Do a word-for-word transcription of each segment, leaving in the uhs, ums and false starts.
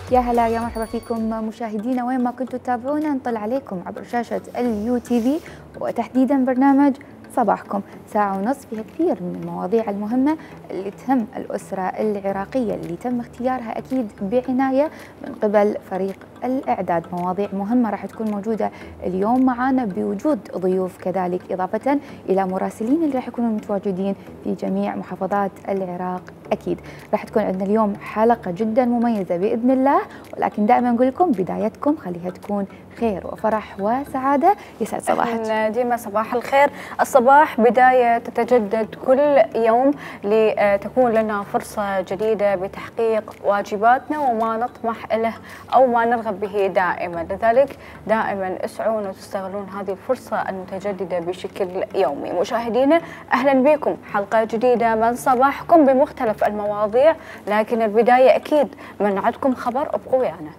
يا هلا يا مرحبا فيكم مشاهدينا وين ما كنتوا تتابعونا، نطل عليكم عبر شاشة اليو تي في وتحديدا برنامج صباحكم، ساعة ونص فيها كثير من المواضيع المهمة اللي تهم الأسرة العراقية اللي تم اختيارها أكيد بعناية من قبل فريق الإعداد. مواضيع مهمة راح تكون موجودة اليوم معنا بوجود ضيوف كذلك، إضافة إلى مراسلين اللي راح يكونوا متواجدين في جميع محافظات العراق. أكيد راح تكون عندنا اليوم حلقة جدا مميزة بإذن الله، ولكن دائما نقول لكم بدايتكم خليها تكون خير وفرح وسعادة. يسعد صباحك ديما، صباح الخير. الصباح بداية تتجدد كل يوم لتكون لنا فرصة جديدة بتحقيق واجباتنا وما نطمح له أو ما نرغب به دائما، لذلك دائما اسعون وتستغلون هذه الفرصة المتجددة بشكل يومي. مشاهدينا أهلا بكم حلقة جديدة من صباحكم بمختلف المواضيع، لكن البداية أكيد من عندكم خبر ابقوا ويانا.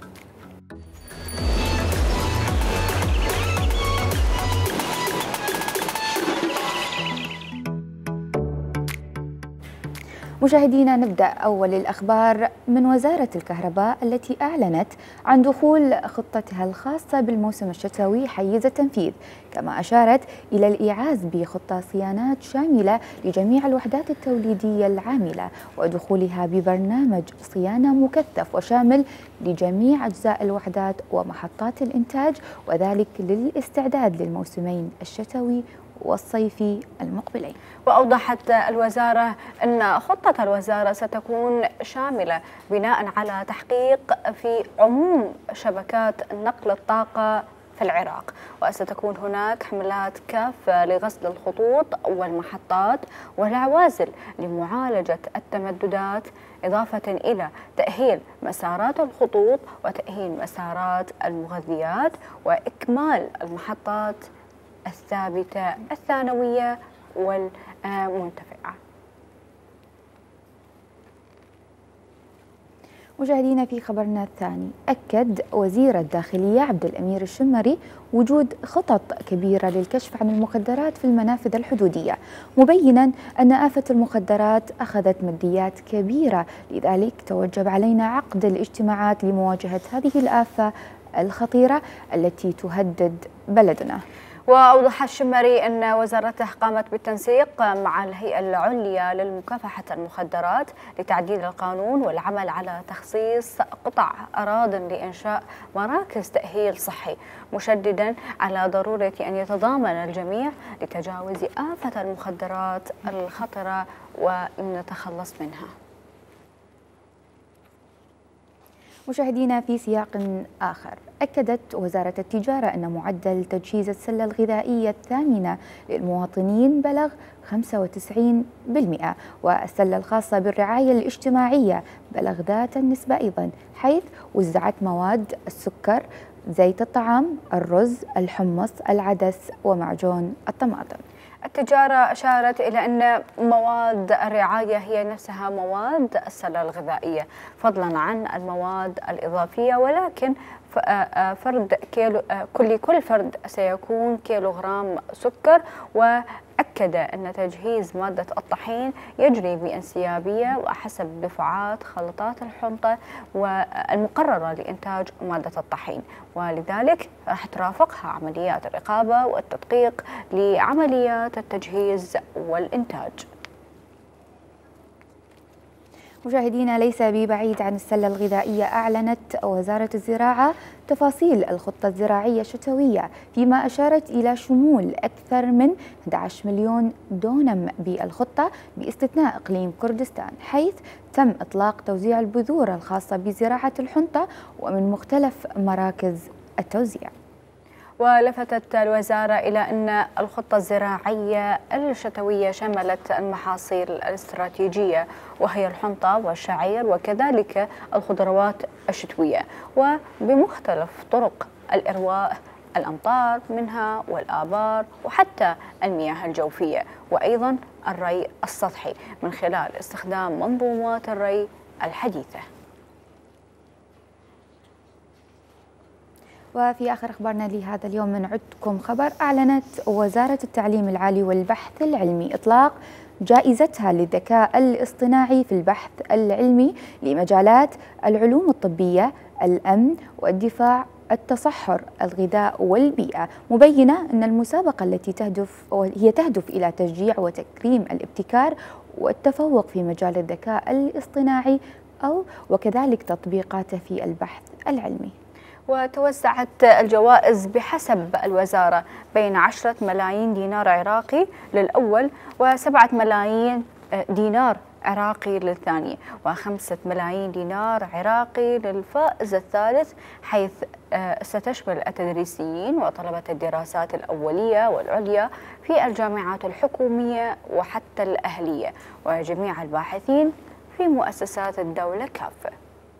مشاهدينا نبدأ أول الأخبار من وزارة الكهرباء التي أعلنت عن دخول خطتها الخاصة بالموسم الشتوي حيز التنفيذ، كما أشارت إلى الإيعاز بخطة صيانات شاملة لجميع الوحدات التوليدية العاملة ودخولها ببرنامج صيانة مكثف وشامل لجميع أجزاء الوحدات ومحطات الإنتاج، وذلك للاستعداد للموسمين الشتوي والصيفي المقبلين. وأوضحت الوزارة أن خطة الوزارة ستكون شاملة بناء على تحقيق في عموم شبكات نقل الطاقة في العراق، وستكون هناك حملات كافة لغسل الخطوط والمحطات والعوازل لمعالجة التمددات، إضافة إلى تأهيل مسارات الخطوط وتأهيل مسارات المغذيات وإكمال المحطات الثابتة الثانوية والمنتفعة. مشاهدينا في خبرنا الثاني، أكد وزير الداخلية عبد الأمير الشمري وجود خطط كبيرة للكشف عن المخدرات في المنافذ الحدودية، مبينا أن آفة المخدرات أخذت مديات كبيرة، لذلك توجب علينا عقد الاجتماعات لمواجهة هذه الآفة الخطيرة التي تهدد بلدنا. وأوضح الشمري أن وزارته قامت بالتنسيق مع الهيئة العليا للمكافحة المخدرات لتعديل القانون والعمل على تخصيص قطع أراضٍ لإنشاء مراكز تأهيل صحي، مشددا على ضرورة أن يتضامن الجميع لتجاوز آفة المخدرات الخطرة ونتخلص منها. مشاهدينا في سياق آخر، أكدت وزارة التجارة أن معدل تجهيز السلة الغذائية الثامنة للمواطنين بلغ خمسة وتسعين بالمئة، والسلة الخاصة بالرعاية الاجتماعية بلغ ذات النسبة أيضا، حيث وزعت مواد السكر، زيت الطعام، الرز، الحمص، العدس ومعجون الطماطم. التجارة أشارت إلى أن مواد الرعاية هي نفسها مواد السلة الغذائية فضلا عن المواد الإضافية، ولكن فرد كيلو كل كل فرد سيكون كيلوغرام سكر. وأكد أن تجهيز مادة الطحين يجري بانسيابية وحسب دفعات خلطات الحنطة والمقررة لإنتاج مادة الطحين، ولذلك راح ترافقها عمليات الرقابة والتدقيق لعمليات التجهيز والإنتاج. مشاهدينا ليس ببعيد عن السلة الغذائية، أعلنت وزارة الزراعة تفاصيل الخطة الزراعية الشتوية، فيما أشارت إلى شمول أكثر من أحد عشر مليون دونم بالخطة باستثناء إقليم كردستان، حيث تم إطلاق توزيع البذور الخاصة بزراعة الحنطة ومن مختلف مراكز التوزيع. ولفتت الوزارة إلى أن الخطة الزراعية الشتوية شملت المحاصيل الاستراتيجية وهي الحنطة والشعير وكذلك الخضروات الشتوية، وبمختلف طرق الإرواء، الأمطار منها والآبار وحتى المياه الجوفية، وأيضا الري السطحي من خلال استخدام منظومات الري الحديثة. وفي آخر أخبارنا لهذا اليوم من عدكم خبر، أعلنت وزارة التعليم العالي والبحث العلمي إطلاق جائزتها للذكاء الاصطناعي في البحث العلمي لمجالات العلوم الطبية، الأمن والدفاع، التصحر، الغذاء والبيئة، مبينة أن المسابقة التي تهدف هي تهدف إلى تشجيع وتكريم الابتكار والتفوق في مجال الذكاء الاصطناعي أو وكذلك تطبيقاته في البحث العلمي. وتوزعت الجوائز بحسب الوزارة بين عشرة ملايين دينار عراقي للأول وسبعة ملايين دينار عراقي للثاني وخمسة ملايين دينار عراقي للفائز الثالث، حيث ستشمل التدريسيين وطلبة الدراسات الأولية والعليا في الجامعات الحكومية وحتى الأهلية وجميع الباحثين في مؤسسات الدولة كافة.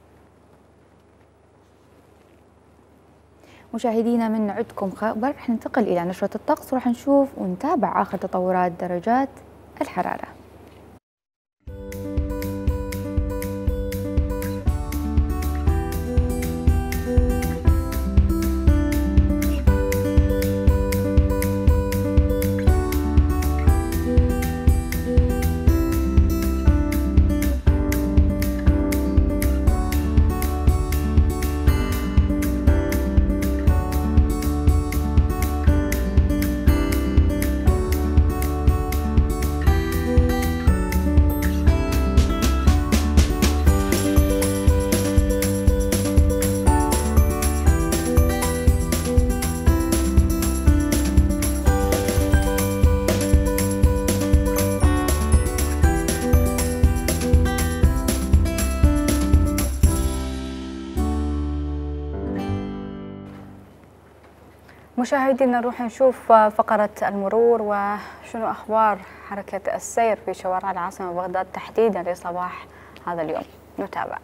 مشاهدينا من عدكم خبر، رح ننتقل إلى نشرة الطقس ورح نشوف ونتابع آخر تطورات درجات الحرارة. مشاهدينا نروح نشوف فقرة المرور وشنو أخبار حركة السير في شوارع العاصمة بغداد تحديدا لصباح هذا اليوم. نتابع.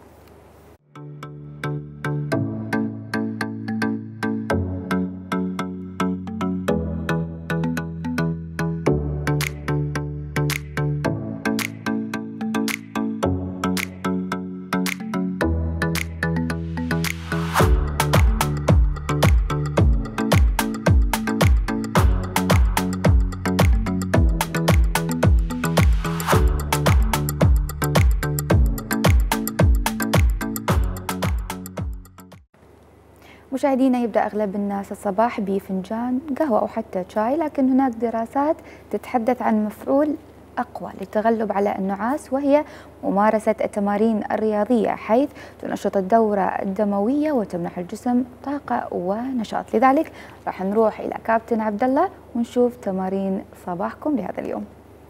مشاهدينا، يبدأ أغلب الناس الصباح بفنجان قهوة أو حتى شاي، لكن هناك دراسات تتحدث عن مفعول أقوى للتغلب على النعاس، وهي ممارسة التمارين الرياضية، حيث تنشط الدورة الدموية وتمنح الجسم طاقة ونشاط. لذلك راح نروح إلى كابتن عبد الله ونشوف تمارين صباحكم لهذا اليوم.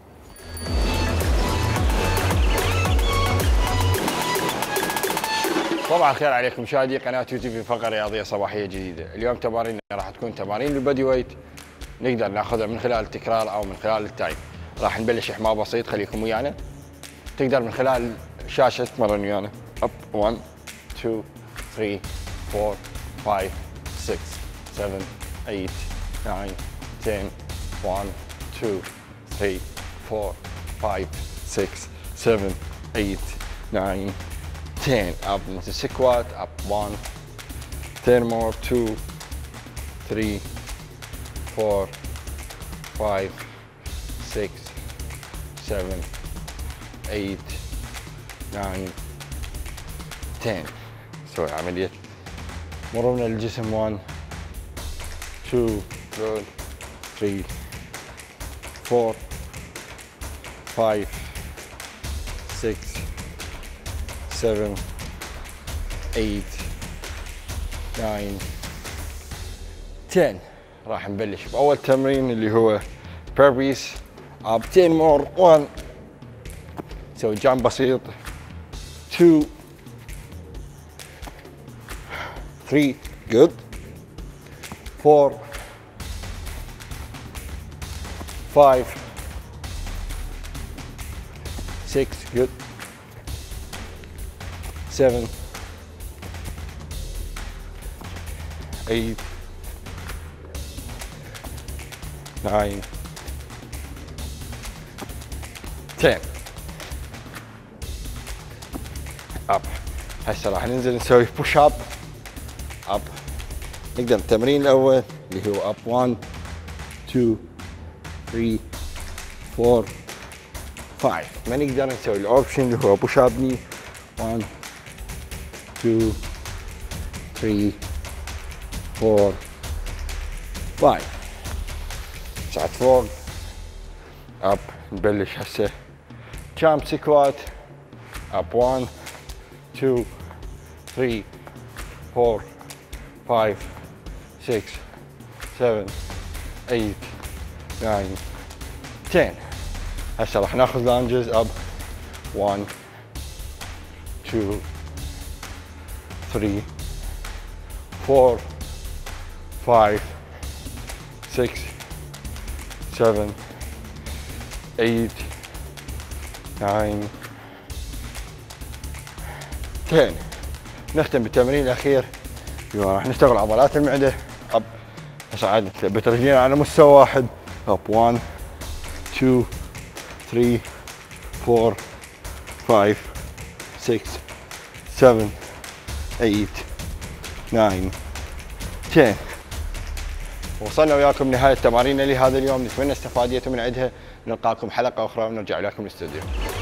صباح الخير عليكم مشاهدي قناة يو تي في فقرة رياضية صباحية جديدة. اليوم تمارين راح تكون تمارين للبودي ويت، نقدر ناخذها من خلال التكرار او من خلال التايم. راح نبلش احماء بسيط، خليكم ويانا. تقدر من خلال الشاشة تتمرن ويانا. اب واحد اثنين ثلاثة أربعة خمسة ستة سبعة ثمانية تسعة عشرة واحد اثنين ثلاثة أربعة خمسة ستة سبعة ثمانية تسعة ten up into squat, up one, ten more, two, three, four, five, six, seven, eight, nine, ten. سوي عملية مرونة للجسم. one, two, good, three, four, five, six, seven, eight, nine, ten. راح نبلش بأول تمرين اللي هو burpees up ten more. one. نسوي جامب بسيط. two, three, good. four, five, six, good. seven, eight, nine, ten. up. هسه راح ننزل نسوي push up up. نقدر التمرين الأول اللي هو up one, two, three, four, five. ما نقدر نسوي الأوبشن اللي هو push up knee one, two, three, four, five. صعد فوق. up. نبلش هسه jump squat. up one, two, three, four, five, six, seven, eight, nine, ten. هسه راح ناخذ لانجز. up one, two, three, four, five, six, seven, eight, nine, ten. نختم بالتمرين الأخير. راح نشتغل عضلات المعدة. up. صعد نثبت رجلينا على مستوى واحد. up one, two, three, four, five, six, seven, eight, nine, ten. وصلنا وياكم نهاية تماريننا لهذا اليوم. نتمنى استفاديتم من عندها. نلقاكم حلقة أخرى ونرجع لكم الاستوديو.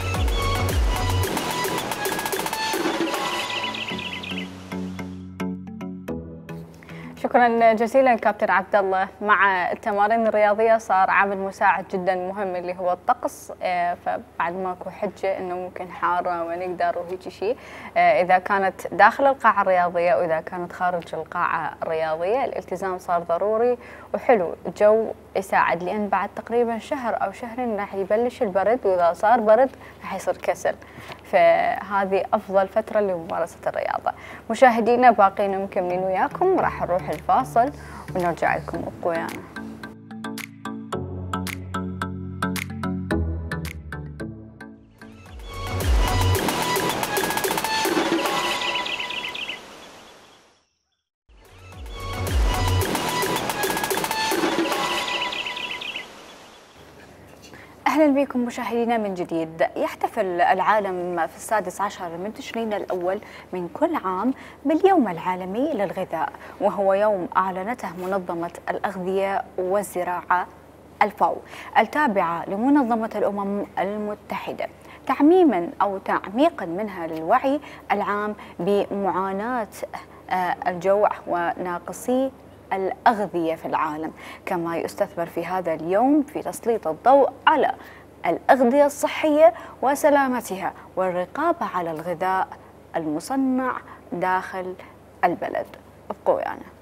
شكرا جزيلا كابتن عبد الله. مع التمارين الرياضيه صار عامل مساعد جدا مهم اللي هو الطقس، فبعد ماكو حجه انه ممكن حاره ونقدر وهيك شيء. اذا كانت داخل القاعه الرياضيه واذا كانت خارج القاعه الرياضيه الالتزام صار ضروري وحلو. الجو يساعد لان بعد تقريبا شهر او شهرين راح يبلش البرد، واذا صار برد راح يصير كسل، فهذه افضل فتره لممارسه الرياضه. مشاهدينا باقينا مكملين وياكم، راح نروح الفاصل ونرجع لكم. ابقوا ويانا. أهلا بكم مشاهدينا من جديد. يحتفل العالم في السادس عشر من تشرين الأول من كل عام باليوم العالمي للغذاء، وهو يوم أعلنته منظمة الأغذية والزراعة الفاو التابعة لمنظمة الأمم المتحدة، تعميما أو تعميقا منها للوعي العام بمعاناة الجوع وناقصي الأغذية في العالم، كما يستثمر في هذا اليوم في تسليط الضوء على الأغذية الصحية وسلامتها والرقابة على الغذاء المصنع داخل البلد. ابقوا ويانا. يعني.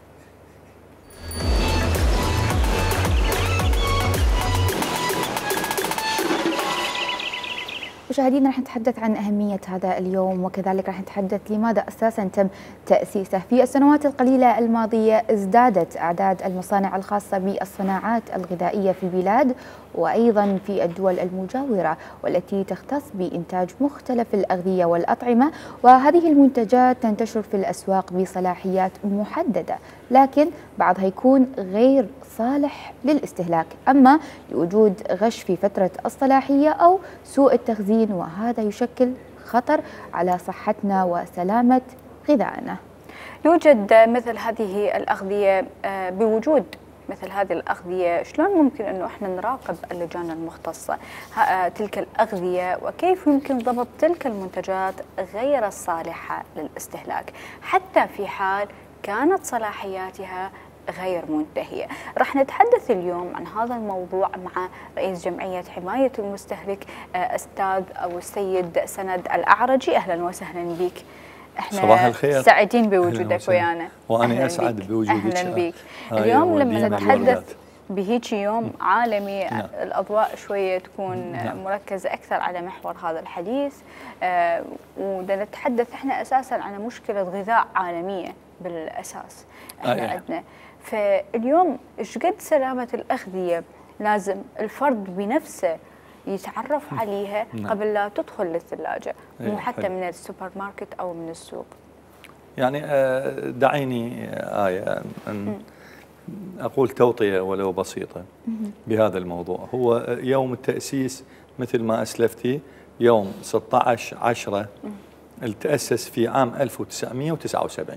مشاهدينا رح نتحدث عن أهمية هذا اليوم، وكذلك رح نتحدث لماذا أساسا تم تأسيسه. في السنوات القليلة الماضية ازدادت أعداد المصانع الخاصة بالصناعات الغذائية في البلاد وأيضا في الدول المجاورة، والتي تختص بإنتاج مختلف الأغذية والأطعمة، وهذه المنتجات تنتشر في الأسواق بصلاحيات محددة، لكن بعضها يكون غير صالح للاستهلاك، أما لوجود غش في فترة الصلاحية أو سوء التخزين، وهذا يشكل خطر على صحتنا وسلامة غذائنا. يوجد مثل هذه الأغذية، بوجود مثل هذه الأغذية شلون ممكن أنه إحنا نراقب اللجان المختصة تلك الأغذية، وكيف يمكن ضبط تلك المنتجات غير الصالحة للاستهلاك حتى في حال كانت صلاحياتها غير منتهية؟ رح نتحدث اليوم عن هذا الموضوع مع رئيس جمعية حماية المستهلك أستاذ أو السيد سند الأعرجي. أهلا وسهلا بك. احنا صباح الخير، سعيدين بوجودك ويانا. وانا اسعد بوجودك. اهلا بك. اليوم لما نتحدث بهيك يوم عالمي، نعم. الاضواء شويه تكون نعم. مركزه اكثر على محور هذا الحديث، آه ونتحدث احنا اساسا عن مشكله غذاء عالميه بالاساس احنا آه عندنا. فاليوم ايش قد سلامه الاغذيه لازم الفرد بنفسه يتعرف عليها نعم. قبل لا تدخل للثلاجة، مو حتى من السوبر ماركت أو من السوق. يعني دعيني آية أن أقول توطية ولو بسيطة بهذا الموضوع. هو يوم التأسيس مثل ما أسلفتي يوم ستة عشر عشرة، التأسس في عام ألف وتسعمئة وتسعة وسبعين،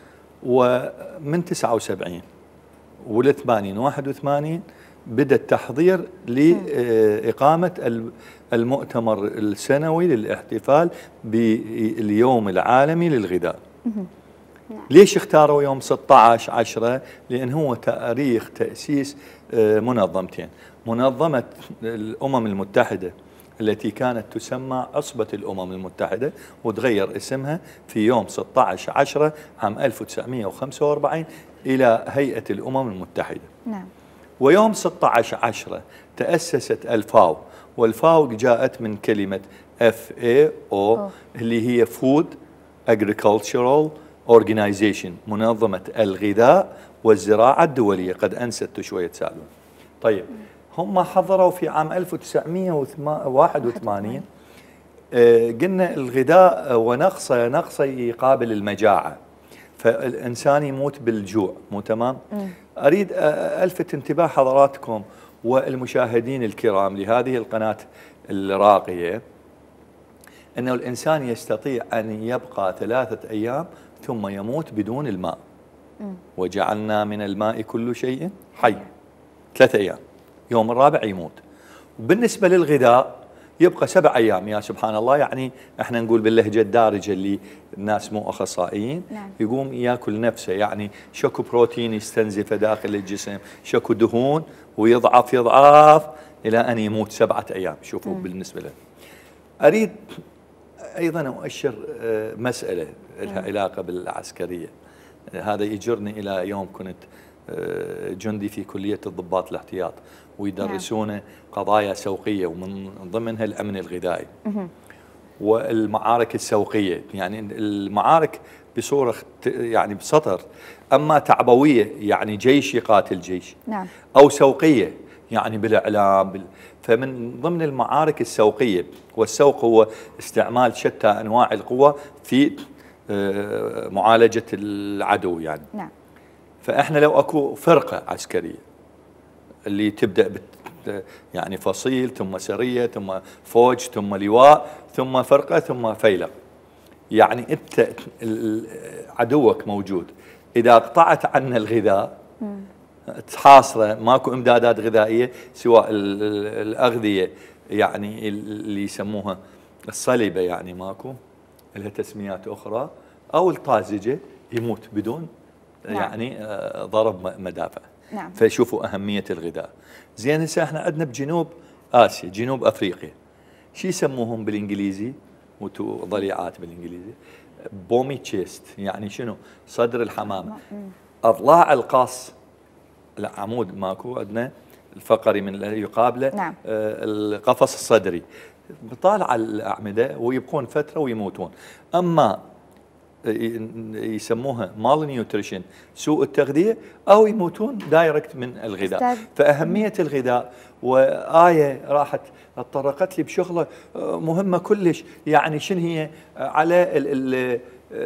ومن تسعة وسبعين والثمانين واحد وثمانين بدأ التحضير لإقامة المؤتمر السنوي للاحتفال باليوم العالمي للغذاء. ليش اختاروا يوم ستة عشر عشرة؟ لأن هو تاريخ تأسيس منظمتين، منظمة الأمم المتحدة التي كانت تسمى عصبة الأمم المتحدة وتغير اسمها في يوم ستة عشر عشرة عام ألف وتسعمئة وخمسة وأربعين إلى هيئة الأمم المتحدة. نعم. ويوم ستة عشر عشرة تأسست الفاو، والفاو جاءت من كلمة اف اي او اللي هي Food Agricultural Organization، منظمة الغذاء والزراعة الدولية. قد أنست شوية تسألون. طيب هم حضروا في عام ألف وتسعمئة وواحد وثمانين، آه قلنا الغذاء ونقصه نقصه يقابل المجاعة، فالإنسان يموت بالجوع، مو تمام؟ م. أريد ألفت انتباه حضراتكم والمشاهدين الكرام لهذه القناة الراقية أنه الإنسان يستطيع أن يبقى ثلاثة أيام ثم يموت بدون الماء. م. وجعلنا من الماء كل شيء حي. ثلاثة أيام، يوم الرابع يموت. وبالنسبة للغذاء يبقى سبع أيام. يا سبحان الله، يعني احنا نقول باللهجة الدارجة اللي الناس مو أخصائيين، نعم. يقوم ياكل نفسه، يعني شكو بروتين يستنزفه داخل الجسم، شكو دهون، ويضعف يضعف إلى أن يموت سبعة أيام. شوفوا م. بالنسبة له. أريد أيضا أؤشر مسألة لها علاقة بالعسكرية. هذا يجرني إلى يوم كنت جندي في كلية الضباط الاحتياط، ويدرسون نعم. قضايا سوقية، ومن ضمنها الأمن الغذائي والمعارك السوقية. يعني المعارك بصورة يعني بسطر، أما تعبوية يعني جيش يقاتل جيش، نعم. أو سوقية يعني بالإعلام بال... فمن ضمن المعارك السوقية، والسوق هو استعمال شتى أنواع القوة في معالجة العدو يعني. نعم. فإحنا لو أكو فرقة عسكرية اللي تبدأ بت يعني فصيل ثم سرية ثم فوج ثم لواء ثم فرقة ثم فيلق، يعني أنت عدوك موجود، إذا قطعت عنا الغذاء تحاصره، ماكو إمدادات غذائية سواء الأغذية يعني اللي يسموها الصلبة، يعني ماكو لها تسميات أخرى، أو الطازجة، يموت بدون نعم. يعني ضرب مدافع. نعم. فشوفوا أهمية الغذاء. زين هسه احنا عندنا بجنوب آسيا، جنوب أفريقيا، شو يسموهم بالإنجليزي؟ وتو ضليعات بالإنجليزي، بومي تشيست، يعني شنو؟ صدر الحمامة. أضلاع القص، لا عمود ماكو عندنا الفقري من اللي يقابله. نعم. آه القفص الصدري، بطالع الأعمدة ويبقون فترة ويموتون. أما يسموها مال نيوتريشن، سوء التغذية، أو يموتون دايركت من الغذاء. فأهمية الغذاء، وآية راحت اتطرقت لي بشغلة مهمة كلش، يعني شنو هي على ال ال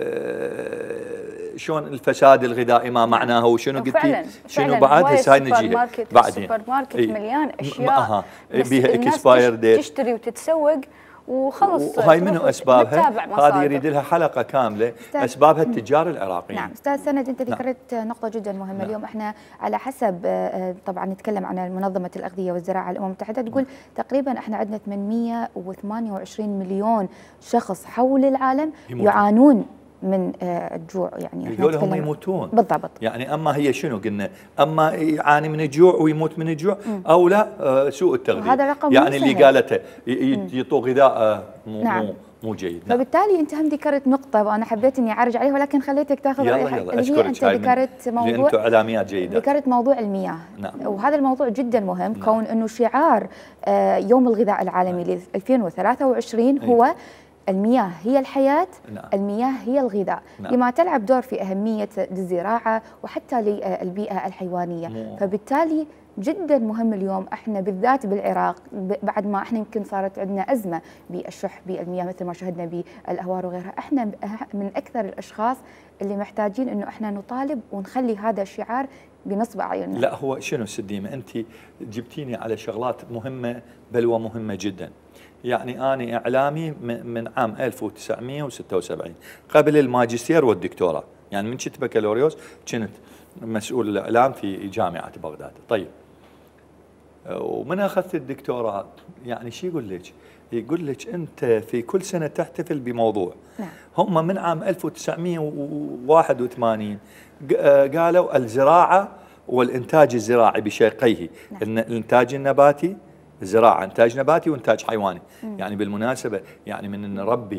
شلون الفساد الغذائي ما معناه، وشنو قلتي شنو بعد؟ هسه هاي نجيها بعدين. السوبر ماركت مليان أشياء أها بيها اكسباير ديت، تشتري وتتسوق وخلص. وهاي منو اسبابها؟ هذه يريد لها حلقه كامله، اسبابها التجار العراقيين. نعم استاذ سند، انت ذكرت نعم. نقطه جدا مهمه. نعم. اليوم احنا على حسب طبعا نتكلم عن منظمه الاغذيه والزراعه الامم المتحده، تقول تقريبا احنا عندنا ثمانمئة وثمانية وعشرين مليون شخص حول العالم يموت. يعانون من الجوع، يعني هذول هم يموتون بالضبط. يعني اما هي شنو قلنا، اما يعاني من الجوع ويموت من الجوع، او لا سوء التغذيه، هذا رقم يعني اللي قالته يعطوا غذاء مو نعم. مو مو جيد. نعم. فبالتالي انت هم ذكرت نقطه وانا حبيت اني اعرج عليها، ولكن خليتك تاخذ رايك، اللي هي انت ذكرت موضوع، انتم اعلاميات جيدات، ذكرت موضوع المياه. نعم. وهذا الموضوع جدا مهم. نعم. كون انه شعار يوم الغذاء العالمي ل ألفين وثلاثة وعشرين هو المياه هي الحياة. نعم. المياه هي الغذاء. نعم. لما تلعب دور في أهمية الزراعة وحتى للبيئة الحيوانية. مم. فبالتالي جدا مهم اليوم احنا بالذات بالعراق، بعد ما احنا يمكن صارت عندنا أزمة بالشح بالمياه مثل ما شهدنا بالأهوار وغيرها، احنا من أكثر الأشخاص اللي محتاجين انه احنا نطالب ونخلي هذا الشعار بنصب اعيننا. لا هو شنو سديمة، انت جبتيني على شغلات مهمة بل ومهمة جدا. يعني أنا إعلامي من عام ألف وتسعمئة وستة وسبعين قبل الماجستير والدكتوراه، يعني من كنت بكالوريوس كنت مسؤول الإعلام في جامعة بغداد. طيب ومن اخذت الدكتوراه يعني شو يقول لك؟ يقول لك انت في كل سنه تحتفل بموضوع. نعم. هم من عام ألف وتسعمئة وواحد وثمانين قالوا الزراعه والانتاج الزراعي بشقيه، نعم. الانتاج النباتي، زراعه انتاج نباتي وانتاج حيواني. مم. يعني بالمناسبه يعني من نربي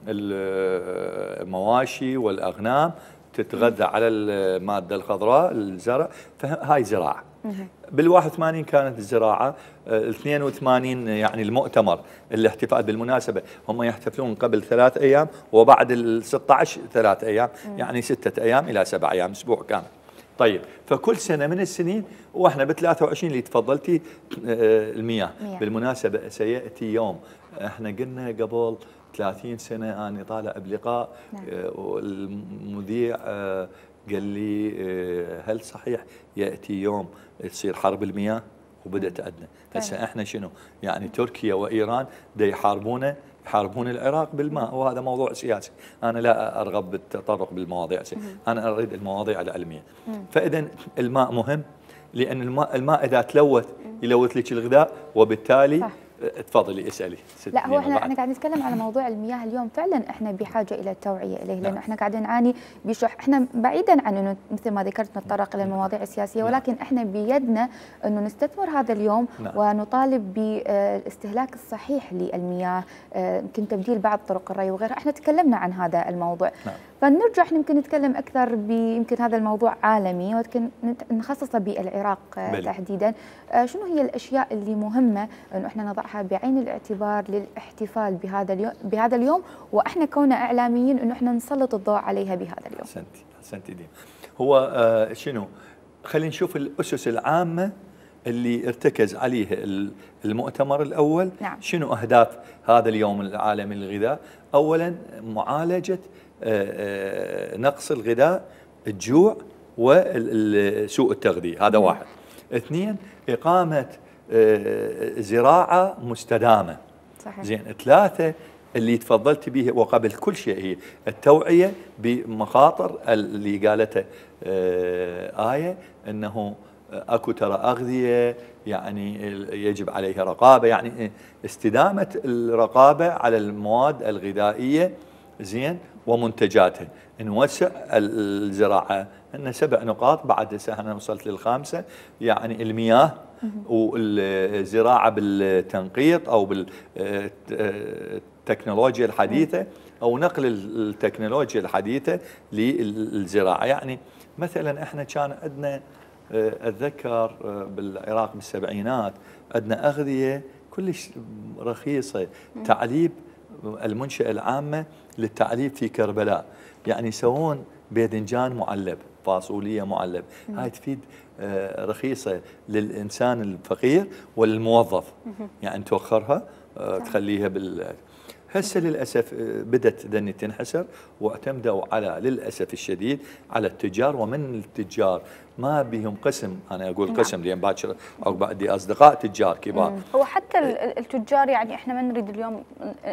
المواشي والاغنام تتغذى على الماده الخضراء الزرع، فهاي زراعه. بال واحد وثمانين كانت الزراعه، ال اثنين وثمانين يعني المؤتمر الاحتفال بالمناسبه هم يحتفلون قبل ثلاث ايام وبعد ال ستة عشر ثلاث ايام، يعني ستة ايام الى سبع ايام، اسبوع كامل. طيب فكل سنه من السنين واحنا ب ثلاثة وعشرين اللي تفضلتي المياه. بالمناسبه سياتي يوم احنا قلنا قبل ثلاثين سنه انا طالع بلقاء، نعم. والمذيع قال لي هل صحيح ياتي يوم تصير حرب المياه؟ وبدات عندنا هسه احنا شنو يعني تركيا وايران دا يحاربونا يحاربون العراق بالماء، وهذا موضوع سياسي، انا لا ارغب بالتطرق بالمواضيع السياسية، انا اريد المواضيع العلميه. فاذا الماء مهم، لان الماء الماء اذا تلوث يلوث لك الغذاء، وبالتالي صح. تفضلي اسالي. لا هو احنا احنا قاعدين نتكلم على موضوع المياه اليوم، فعلا احنا بحاجه الى التوعيه اليه، لانه احنا قاعدين نعاني بشح، احنا بعيدا عن انه مثل ما ذكرت نتطرق الى المواضيع السياسيه، ولكن احنا بيدنا انه نستثمر هذا اليوم نعم. ونطالب بالاستهلاك الصحيح للمياه، يمكن تبديل بعض طرق الري وغيرها، احنا تكلمنا عن هذا الموضوع. نعم. فنرجع يمكن نتكلم اكثر يمكن هذا الموضوع عالمي ولكن نخصصه بالعراق بل. تحديدا. شنو هي الاشياء اللي مهمه انه احنا نضعها بعين الاعتبار للاحتفال بهذا اليوم بهذا اليوم واحنا كنا اعلاميين انه احنا نسلط الضوء عليها بهذا اليوم؟ احسنتي احسنتي دي. هو آه شنو؟ خلينا نشوف الاسس العامه اللي ارتكز عليها المؤتمر الاول. نعم. شنو اهداف هذا اليوم العالمي للغذاء؟ اولا معالجه نقص الغذاء، الجوع وسوء التغذية، هذا واحد. اثنين إقامة زراعة مستدامة. صحيح. زين. ثلاثة اللي تفضلت به وقبل كل شيء هي التوعية بمخاطر اللي قالته آية، أنه أكو ترى أغذية يعني يجب عليها رقابة، يعني استدامة الرقابة على المواد الغذائية زين ومنتجاتها، نوسع الزراعة. عندنا سبع نقاط بعد هسه انا وصلت للخامسه، يعني المياه والزراعه بالتنقيط او بالتكنولوجيا الحديثه او نقل التكنولوجيا الحديثه للزراعه. يعني مثلا احنا كان عندنا اتذكر بالعراق بالسبعينات عندنا اغذيه كلش رخيصه، تعليب المنشأة العامة للتعليب في كربلاء، يعني يسوون باذنجان معلب، فاصولية معلب، هاي تفيد رخيصة للإنسان الفقير وللموظف، يعني توخرها تخليها بال هسه للأسف بدت ذني تنحسر، واعتمدوا على للأسف الشديد على التجار، ومن التجار ما بهم قسم، أنا أقول نعم. قسم لأن باكر أو بعدي أصدقاء تجار كبار. مم. هو حتى التجار يعني إحنا ما نريد اليوم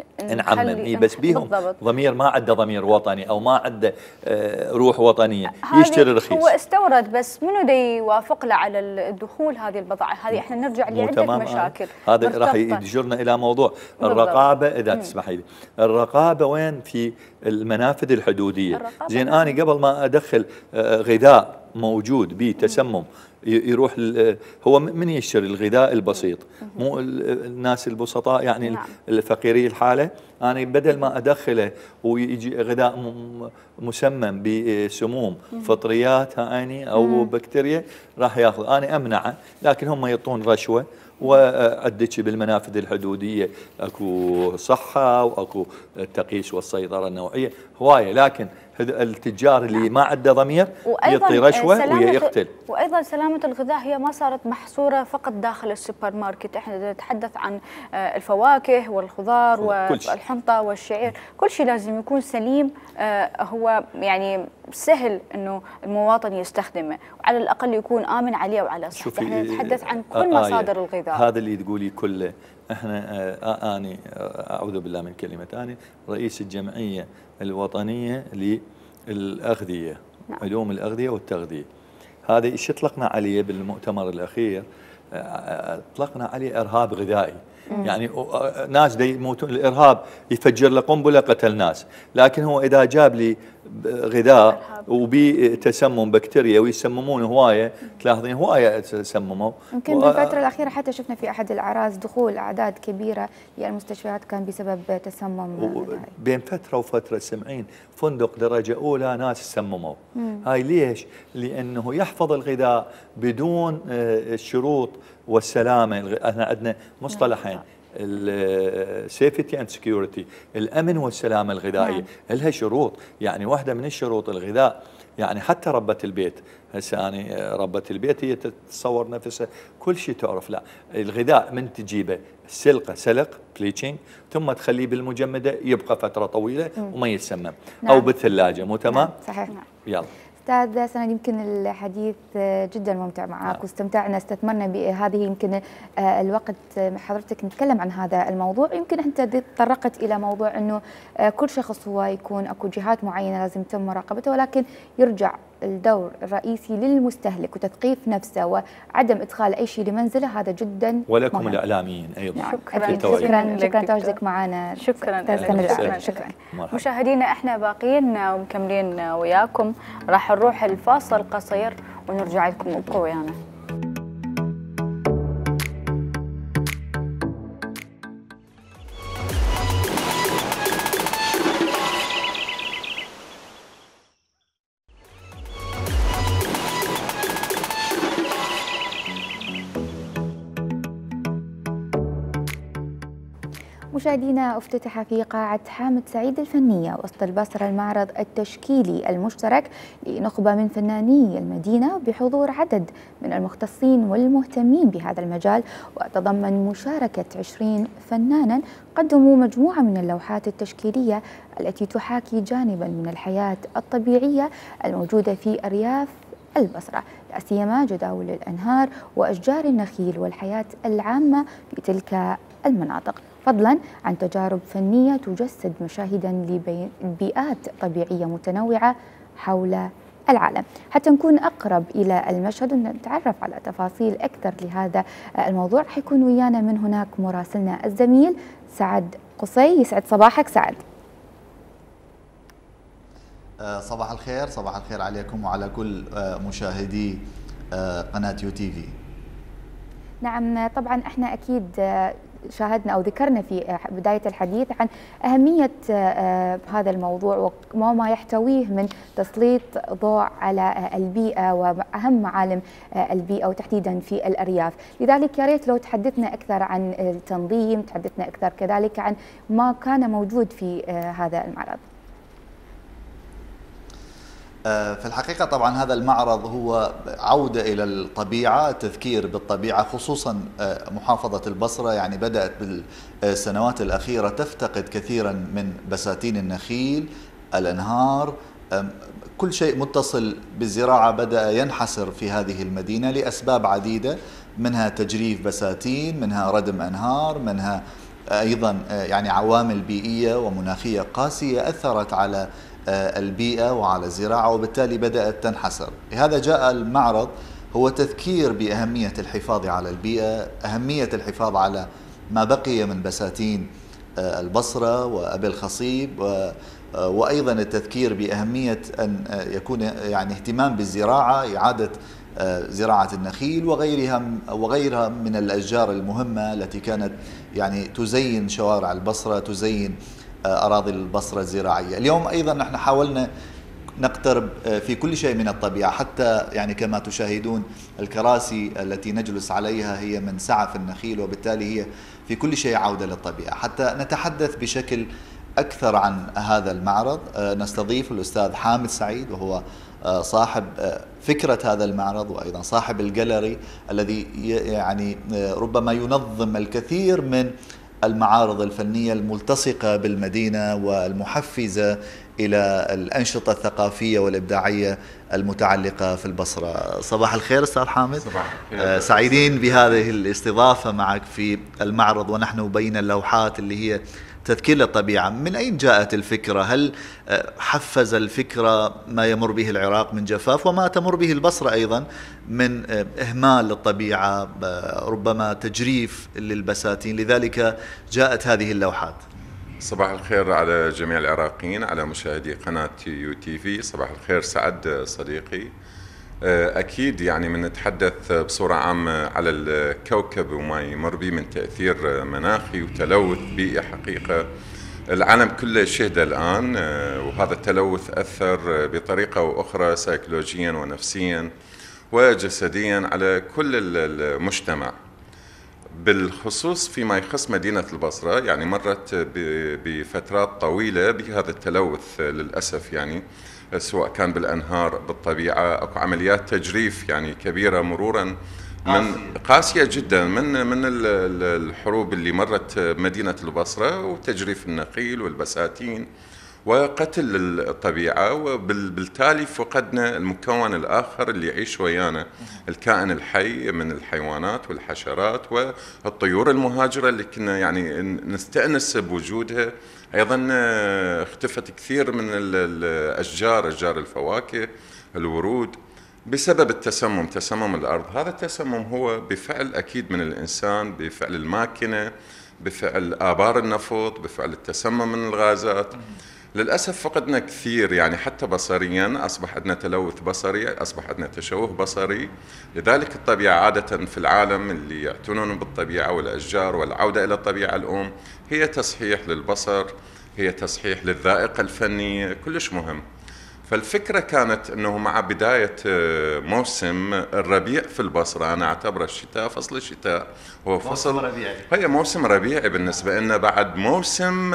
نعمم، بس بيهم ضمير، ما عنده ضمير وطني أو ما عنده روح وطنية، يشتري رخيص. هو استورد، بس منو دي يوافق له على الدخول هذه البضاعة هذه؟ إحنا نرجع لعدة مشاكل. هذا راح يجرنا إلى موضوع الرقابة إذا تسمحي لي. الرقابة وين؟ في المنافذ الحدودية. زين أنا قبل ما أدخل غذاء موجود به تسمم يروح هو من يشتري الغذاء البسيط، مو الناس البسطاء يعني نعم. الفقيري الحالة، أنا بدل ما أدخله ويجي غذاء مسمم بسموم فطريات هاني أو مم. بكتيريا راح ياخذ، أنا أمنعه، لكن هم يعطون رشوة. وعدك بالمنافذ الحدودية اكو صحة واكو التقييس والسيطرة النوعية هواية، لكن التجار اللي ما عنده ضمير يعطي رشوة ويقتل. وايضا سلامة الغذاء هي ما صارت محصورة فقط داخل السوبر ماركت، احنا نتحدث عن الفواكه والخضار والحنطة والشعير، كل شيء لازم يكون سليم، هو يعني سهل انه المواطن يستخدمه، وعلى الاقل يكون امن عليه وعلى صحته. احنا نتحدث عن كل مصادر آية. الغذاء هذا اللي تقولي كله. احنا آه اني اعوذ بالله من كلمه، اني رئيس الجمعيه الوطنيه للاغذيه، نعم. علوم الاغذيه والتغذيه. هذا ايش اطلقنا عليه بالمؤتمر الاخير، اطلقنا عليه ارهاب غذائي. يعني ناس دي يموتون، الارهاب يفجر له قنبله قتل ناس، لكن هو اذا جاب لي غذاء وبي تسمم بكتيريا ويسممون هوايه، تلاحظين هوايه تسمموا. يمكن و... بالفتره الاخيره حتى شفنا في احد الاعراس دخول اعداد كبيره للمستشفيات كان بسبب تسمم و... بين فتره وفتره سمعين فندق درجه اولى ناس تسمموا. هاي ليش؟ لانه يحفظ الغذاء بدون الشروط والسلامه. احنا عندنا مصطلحين، السيفتي اند سكيورتي، الامن والسلامه الغذائيه، لها شروط. يعني واحده من الشروط الغذاء، يعني حتى ربة البيت، هسه انا ربة البيت هي تتصور نفسها كل شيء تعرف. لا، الغذاء من تجيبه سلقه سلق بليتشنج ثم تخليه بالمجمده يبقى فتره طويله وما يتسمم. نعم. او بالثلاجه، مو تمام؟ نعم. صحيح. يلا أستاذ سند، يمكن الحديث جدا ممتع معك. نعم. واستمتعنا استثمرنا بهذه يمكن الوقت حضرتك نتكلم عن هذا الموضوع. يمكن أنت تطرقت إلى موضوع أنه كل شخص هو يكون أكو جهات معينة لازم تم مراقبته، ولكن يرجع الدور الرئيسي للمستهلك وتثقيف نفسه وعدم إدخال أي شيء لمنزله. هذا جدا ولكم مهم. الإعلاميين أيضا. شكرا شكرا شكرا تواجدك معنا. شكرا شكرا, شكرا. مشاهدينا احنا باقيين ومكملين وياكم، راح نروح الفاصل قصير ونرجع لكم، ابقوا ويانا. مشاهدينا، افتتح في قاعة حامد سعيد الفنية وسط البصرة المعرض التشكيلي المشترك لنخبة من فناني المدينة بحضور عدد من المختصين والمهتمين بهذا المجال، وتضمن مشاركة عشرين فنانا قدموا مجموعة من اللوحات التشكيلية التي تحاكي جانبا من الحياة الطبيعية الموجودة في أرياف البصرة، لا سيما جداول الأنهار وأشجار النخيل والحياة العامة في تلك المناطق، فضلا عن تجارب فنية تجسد مشاهدا لبيئات طبيعية متنوعة حول العالم. حتى نكون أقرب إلى المشهد ونتعرف على تفاصيل أكثر لهذا الموضوع، حيكون ويانا من هناك مراسلنا الزميل سعد قصي. يسعد صباحك سعد. صباح الخير، صباح الخير عليكم وعلى كل مشاهدي قناة يو تي في. نعم، طبعا احنا أكيد شاهدنا أو ذكرنا في بداية الحديث عن أهمية هذا الموضوع وما يحتويه من تسليط ضوء على البيئة وأهم معالم البيئة وتحديدا في الأرياف، لذلك يا ريت لو تحدثنا أكثر عن التنظيم، تحدثنا أكثر كذلك عن ما كان موجود في هذا المعرض. في الحقيقة طبعا هذا المعرض هو عودة إلى الطبيعة، التذكير بالطبيعة، خصوصا محافظة البصرة يعني بدأت بالسنوات الأخيرة تفتقد كثيرا من بساتين النخيل، الأنهار، كل شيء متصل بالزراعة بدأ ينحسر في هذه المدينة لأسباب عديدة، منها تجريف بساتين، منها ردم أنهار، منها أيضا يعني عوامل بيئية ومناخية قاسية أثرت على البيئة وعلى الزراعة وبالتالي بدأت تنحسر. لهذا جاء المعرض هو تذكير بأهمية الحفاظ على البيئة، أهمية الحفاظ على ما بقي من بساتين البصرة وأبي الخصيب، وأيضا التذكير بأهمية أن يكون يعني اهتمام بالزراعة، إعادة زراعة النخيل وغيرها وغيرها من الأشجار المهمة التي كانت يعني تزين شوارع البصرة، تزين أراضي البصرة الزراعية. اليوم أيضا نحن حاولنا نقترب في كل شيء من الطبيعة، حتى يعني كما تشاهدون الكراسي التي نجلس عليها هي من سعف النخيل، وبالتالي هي في كل شيء عودة للطبيعة. حتى نتحدث بشكل أكثر عن هذا المعرض نستضيف الأستاذ حامد سعيد، وهو صاحب فكرة هذا المعرض وأيضا صاحب الجاليري الذي يعني ربما ينظم الكثير من المعارض الفنية الملتصقة بالمدينة والمحفزة إلى الأنشطة الثقافية والإبداعية المتعلقة في البصرة. صباح الخير أستاذ حامد. صباح الخير. سعيدين بهذه الاستضافة معك في المعرض، ونحن بين اللوحات اللي هي تذكير للطبيعة. من أين جاءت الفكرة؟ هل حفز الفكرة ما يمر به العراق من جفاف وما تمر به البصرة أيضا من إهمال للطبيعة، ربما تجريف للبساتين، لذلك جاءت هذه اللوحات؟ صباح الخير على جميع العراقيين، على مشاهدي قناة يو تي في. صباح الخير سعد صديقي. أكيد يعني من نتحدث بصورة عامة على الكوكب وما يمر به من تأثير مناخي وتلوث بيئي، حقيقة العالم كله يشهد الآن، وهذا التلوث أثر بطريقة أو أخرى سيكولوجيا ونفسيا وجسديا على كل المجتمع. بالخصوص فيما يخص مدينة البصرة، يعني مرت بفترات طويلة بهذا التلوث للأسف، يعني سواء كان بالأنهار بالطبيعة أو عمليات تجريف يعني كبيرة مرورا من قاسية جدا من من الحروب اللي مرت مدينة البصرة، وتجريف النخيل والبساتين وقتل الطبيعة، وبالتالي فقدنا المكون الآخر اللي يعيش ويانا، الكائن الحي من الحيوانات والحشرات والطيور المهاجرة اللي كنا يعني نستأنس بوجودها. أيضا اختفت كثير من الأشجار، أشجار الفواكه، الورود، بسبب التسمم، تسمم الأرض. هذا التسمم هو بفعل أكيد من الإنسان، بفعل الماكنة، بفعل آبار النفط، بفعل التسمم من الغازات. للأسف فقدنا كثير، يعني حتى بصريا أصبح عندنا تلوث بصري، أصبح عندنا تشوه بصري. لذلك الطبيعة عادة في العالم اللي يعتنون بالطبيعة والأشجار والعودة إلى الطبيعة الأم هي تصحيح للبصر، هي تصحيح للذائقة الفنية، كلش مهم. فالفكرة كانت أنه مع بداية موسم الربيع في البصرة، أنا أعتبر الشتاء فصل الشتاء هو فصل موسم ربيعي، هي موسم ربيعي بالنسبة لنا بعد موسم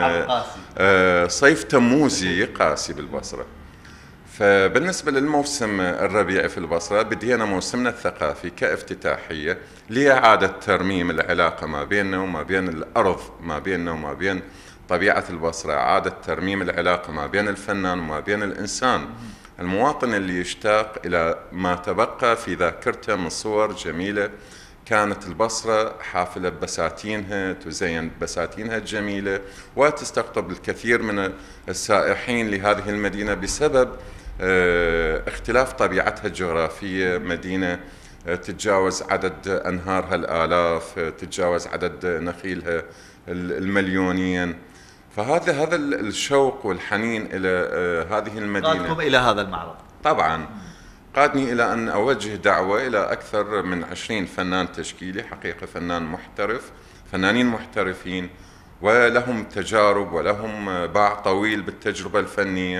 صيف تموزي قاسي بالبصرة. فبالنسبة للموسم الربيعي في البصرة بدينا موسمنا الثقافي كافتتاحية لإعادة ترميم العلاقة ما بيننا وما بين الأرض، ما بيننا وما بين طبيعة البصرة، إعادة ترميم العلاقة ما بين الفنان وما بين الإنسان، المواطن اللي يشتاق إلى ما تبقى في ذاكرته من صور جميلة. كانت البصرة حافلة ببساتينها، تزين بساتينها الجميلة، وتستقطب الكثير من السائحين لهذه المدينة بسبب اختلاف طبيعتها الجغرافية. مدينة تتجاوز عدد أنهارها الآلاف، تتجاوز عدد نخيلها المليونين. فهذا هذا الشوق والحنين إلى هذه المدينة قادكم إلى هذا المعرض. طبعا قادني إلى أن أوجه دعوة إلى أكثر من عشرين فنان تشكيلي، حقيقة فنان محترف، فنانين محترفين ولهم تجارب ولهم باع طويل بالتجربة الفنية.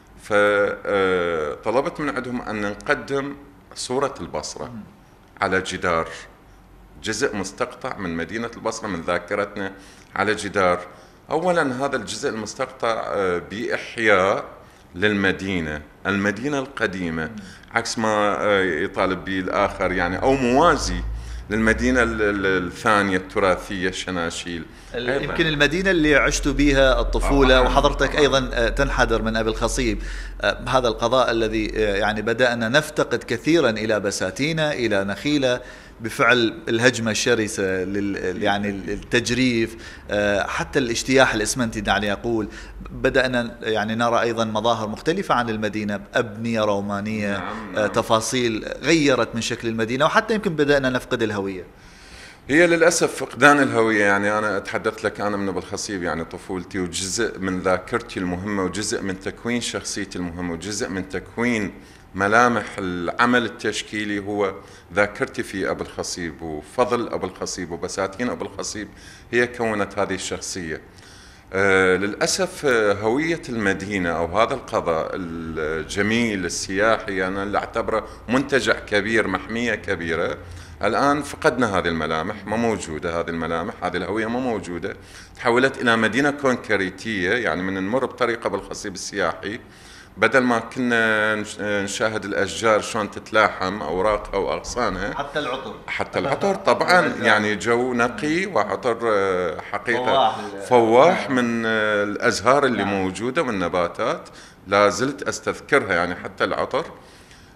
فطلبت من عندهم أن نقدم صورة البصرة على جدار، جزء مستقطع من مدينة البصرة من ذاكرتنا على جدار. أولا هذا الجزء المستقطع بإحياء للمدينة، المدينة القديمة، عكس ما يطالب به الآخر يعني، أو موازي للمدينة الثانية التراثية الشناشيل. يمكن المدينة اللي عشت بها الطفولة، وحضرتك أيضا تنحدر من أبي الخصيب. هذا القضاء الذي يعني بدأنا نفتقد كثيرا إلى بساتينة، إلى نخيلة، بفعل الهجمة الشرسة لل يعني التجريف، حتى الاجتياح الإسمنتي دعني أقول. بدأنا يعني نرى أيضا مظاهر مختلفة عن المدينة، أبنية رومانية، نعم نعم. تفاصيل غيرت من شكل المدينة، وحتى يمكن بدأنا نفقد الهوية. هي للأسف فقدان الهوية. يعني أنا أتحدث لك، أنا من أبو الخصيب، يعني طفولتي وجزء من ذاكرتي المهمة، وجزء من تكوين شخصيتي المهمة، وجزء من تكوين ملامح العمل التشكيلي هو ذاكرتي في أبو الخصيب، وفضل أبو الخصيب وبساتين أبو الخصيب هي كونت هذه الشخصية. آه للأسف هوية المدينة أو هذا القضاء الجميل السياحي أنا اللي أعتبره منتجع كبير، محمية كبيرة، الآن فقدنا هذه الملامح، ما موجودة هذه الملامح، هذه الهوية ما موجودة. تحولت إلى مدينة كونكريتية، يعني من نمر بطريق أبو الخصيب السياحي بدل ما كنا نشاهد الأشجار شلون تتلاحم أوراقها وأغصانها، حتى العطر حتى العطر طبعا يعني جو نقي وعطر حقيقة فواح من الأزهار اللي موجودة والنباتات لا زلت أستذكرها، يعني حتى العطر.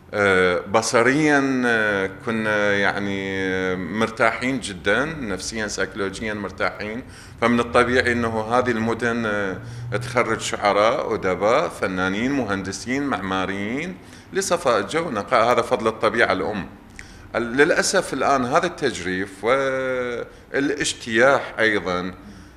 بصريا كنا يعني مرتاحين جدا، نفسيا سيكولوجيا مرتاحين. فمن الطبيعي انه هذه المدن تخرج شعراء ادباء فنانين مهندسين معماريين لصفاء الجو ونقاء. هذا فضل الطبيعه الام. للاسف الان هذا التجريف والاجتياح ايضا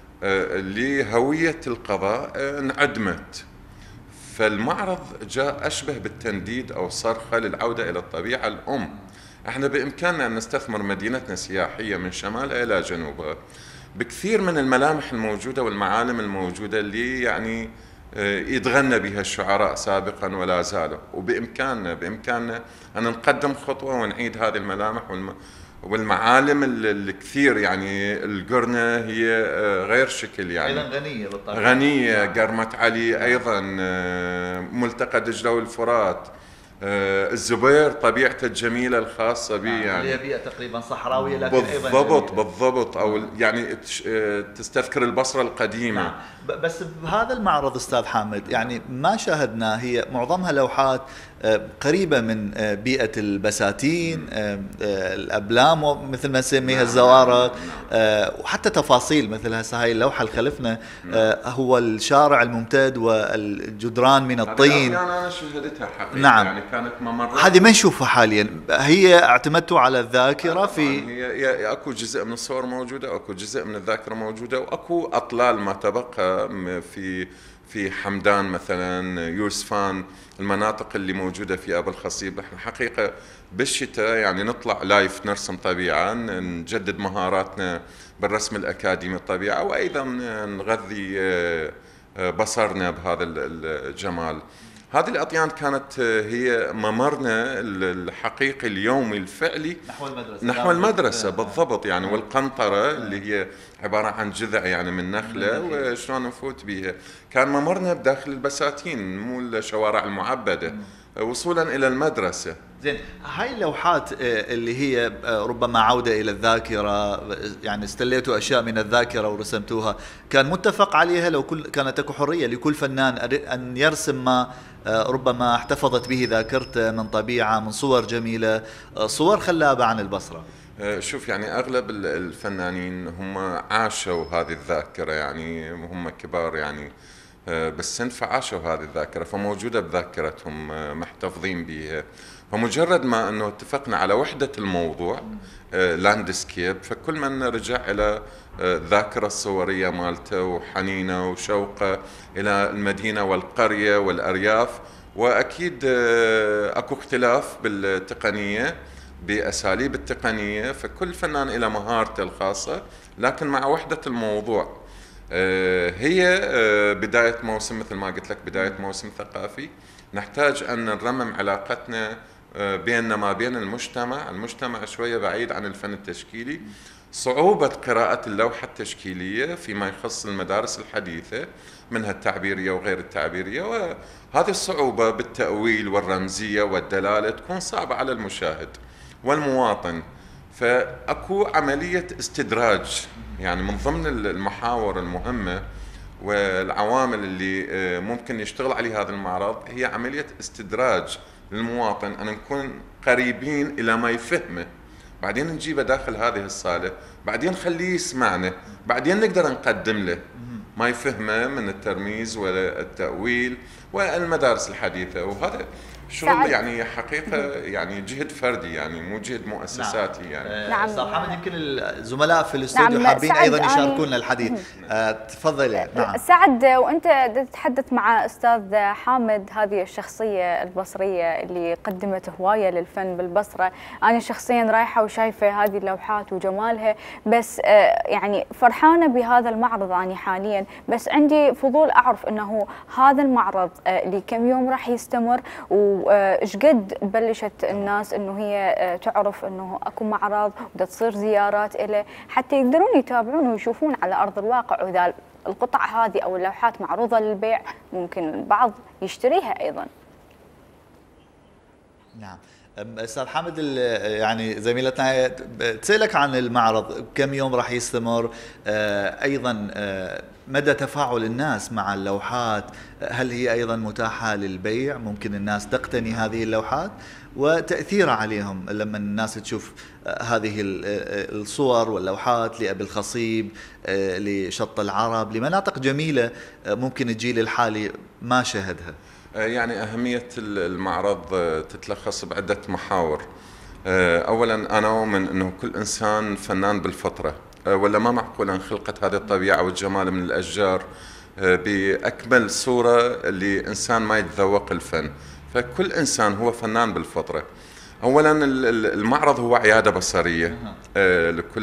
لهويه القضاء انعدمت. فالمعرض جاء أشبه بالتنديد أو صرخة للعودة إلى الطبيعة الأم. احنا بإمكاننا أن نستثمر مدينتنا سياحية من شمالها إلى جنوبها بكثير من الملامح الموجودة والمعالم الموجودة اللي يعني يتغنى بها الشعراء سابقا ولا زالوا، وبإمكاننا بإمكاننا أن نقدم خطوة ونعيد هذه الملامح والم... والمعالم الكثير. يعني القرنة هي غير شكل يعني أيضا غنية بالطبع، غنية. قرمة علي أيضا، ملتقى دجلة والفرات، الزبير طبيعته الجميلة الخاصة به يعني هي بيئة تقريبا صحراوية لكن بالضبط أيضا بالضبط أو يعني تستذكر البصرة القديمة. نعم. بس بهذا المعرض أستاذ حامد يعني ما شاهدنا هي معظمها لوحات قريبة من بيئة البساتين، الأبلام مثل ما نسميها الزوارق، وحتى تفاصيل مثل هسه هاي اللوحة اللي خلفنا هو الشارع الممتد والجدران من الطين. أنا شاهدتها حقيقة. نعم. يعني كانت ممرات هذه ما نشوفها حاليا. هي اعتمدتوا على الذاكرة في هي اكو جزء من الصور موجودة، اكو جزء من الذاكرة موجودة، واكو اطلال ما تبقى في في حمدان مثلا، يوسفان، المناطق اللي موجودة في أبو الخصيب. احنا حقيقة بالشتاء يعني نطلع لايف نرسم طبيعة، نجدد مهاراتنا بالرسم الأكاديمي الطبيعة، وأيضا نغذي بصرنا بهذا الجمال. هذه الأطيان كانت هي ممرنا الحقيقي اليومي الفعلي نحو المدرسة نحو المدرسة بالضبط يعني. والقنطرة اللي هي عبارة عن جذع يعني من نخلة وشلون نفوت بها. كان ممرنا بداخل البساتين مو الشوارع المعبدة وصولا إلى المدرسة. زين، هاي اللوحات اللي هي ربما عودة إلى الذاكرة، يعني استليتوا أشياء من الذاكرة ورسمتوها، كان متفق عليها لو كل كانت اكو حرية لكل فنان أن يرسم ما ربما احتفظت به ذاكرته من طبيعة، من صور جميلة، صور خلابة عن البصرة؟ شوف يعني أغلب الفنانين هم عاشوا هذه الذاكرة، يعني هم كبار يعني بالسن فعاشوا هذه الذاكرة، فموجودة بذاكرتهم محتفظين بها. فمجرد ما أنه اتفقنا على وحدة الموضوع لاندسكيب، فكل من رجع إلى الذاكرة الصورية مالته وحنينه وشوقه إلى المدينة والقرية والأرياف. وأكيد أكو اختلاف بالتقنية بأساليب التقنية، فكل فنان إلى مهارته الخاصة، لكن مع وحدة الموضوع. هي بداية موسم مثل ما قلت لك، بداية موسم ثقافي. نحتاج أن نرمم علاقتنا بيننا ما بين المجتمع. المجتمع شوية بعيد عن الفن التشكيلي، صعوبة قراءة اللوحة التشكيلية فيما يخص المدارس الحديثة منها التعبيرية وغير التعبيرية، وهذه الصعوبة بالتأويل والرمزية والدلالة تكون صعبة على المشاهد والمواطن. فأكو عملية استدراج يعني من ضمن المحاور المهمة والعوامل اللي ممكن يشتغل عليه هذا المعرض، هي عملية استدراج للمواطن، أن نكون قريبين إلى ما يفهمه، بعدين نجيبه داخل هذه الصالة، بعدين نخليه يسمعنا، بعدين نقدر نقدم له ما يفهمه من الترميز والتأويل والمدارس الحديثة. وهذا شغل يعني حقيقة يعني جهد فردي يعني مو جهد مؤسساتي. نعم. يعني نعم. استاذ حامد، يمكن الزملاء في الاستوديو نعم. حابين ايضا يشاركونا الحديث. آه تفضلي. نعم. سعد، وانت تتحدث مع استاذ حامد هذه الشخصية البصرية اللي قدمت هواية للفن بالبصرة، انا شخصيا رايحة وشايفة هذه اللوحات وجمالها، بس آه يعني فرحانة بهذا المعرض انا حاليا، بس عندي فضول اعرف انه هذا المعرض آه لكم يوم راح يستمر، و وايش قد بلشت الناس انه هي تعرف انه اكو معرض ودا تصير زيارات له حتى يقدرون يتابعون ويشوفون على ارض الواقع، واذا القطع هذه او اللوحات معروضه للبيع ممكن البعض يشتريها ايضا. نعم. استاذ حامد، يعني زميلتنا تسألك عن المعرض، كم يوم راح يستمر؟ ايضا مدى تفاعل الناس مع اللوحات، هل هي ايضا متاحه للبيع؟ ممكن الناس تقتني هذه اللوحات وتاثيرها عليهم لما الناس تشوف هذه الصور واللوحات لأبي الخصيب، لشط العرب، لمناطق جميله ممكن الجيل الحالي ما شاهدها. يعني أهمية المعرض تتلخص بعدة محاور. أولا أنا أؤمن أنه كل إنسان فنان بالفطرة، ولا ما معقول أن خلقت هذه الطبيعة والجمال من الأشجار بأكمل صورة لإنسان ما يتذوق الفن. فكل إنسان هو فنان بالفطرة. أولا المعرض هو عيادة بصرية لكل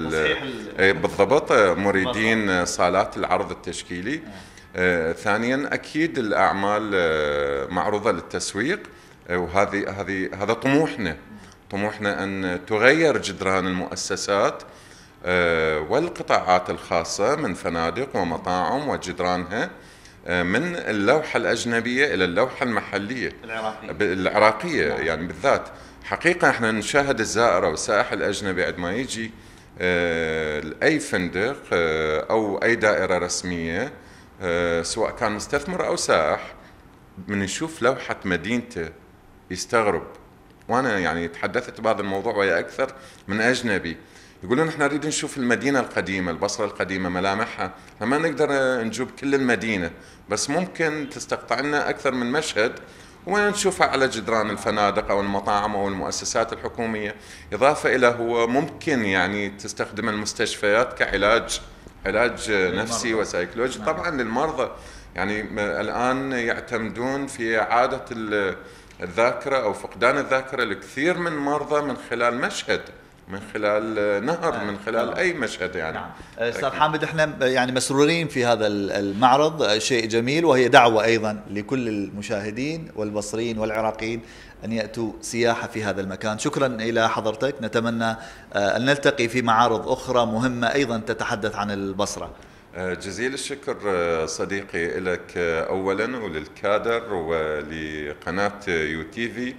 بالضبط مريدين صالات العرض التشكيلي. آه، ثانيا اكيد الاعمال آه، معروضه للتسويق، آه، وهذه هذه هذا طموحنا طموحنا ان تغير جدران المؤسسات آه، والقطاعات الخاصه من فنادق ومطاعم وجدرانها آه، من اللوحه الاجنبيه الى اللوحه المحليه العراقيه العراقيه يعني بالذات. حقيقه احنا نشاهد الزائر او السائح الاجنبي عندما يجي آه، لاي فندق آه، او اي دائره رسميه، أه سواء كان مستثمر أو سائح، من يشوف لوحة مدينته يستغرب. وأنا يعني تحدثت بهذا الموضوع ويا أكثر من أجنبي، يقولون إحنا نريد نشوف المدينة القديمة، البصرة القديمة، ملامحها. إحنا ما نقدر نجوب كل المدينة، بس ممكن تستقطع لنا أكثر من مشهد وين نشوفها على جدران الفنادق أو المطاعم أو المؤسسات الحكومية. إضافة إلى هو ممكن يعني تستخدم المستشفيات كعلاج علاج نفسي وسيكولوجي طبعا للمرضى. يعني الآن يعتمدون في إعادة الذاكرة أو فقدان الذاكرة لكثير من مرضى من خلال مشهد، من خلال نهر، من خلال أي مشهد يعني. نعم. أستاذ حامد، احنا يعني مسرورين في هذا المعرض، شيء جميل، وهي دعوة أيضا لكل المشاهدين والبصريين والعراقيين أن يأتوا سياحة في هذا المكان. شكرا إلى حضرتك، نتمنى أن نلتقي في معارض أخرى مهمة أيضا تتحدث عن البصرة. جزيل الشكر صديقي لك أولا وللكادر ولقناة يو تي في،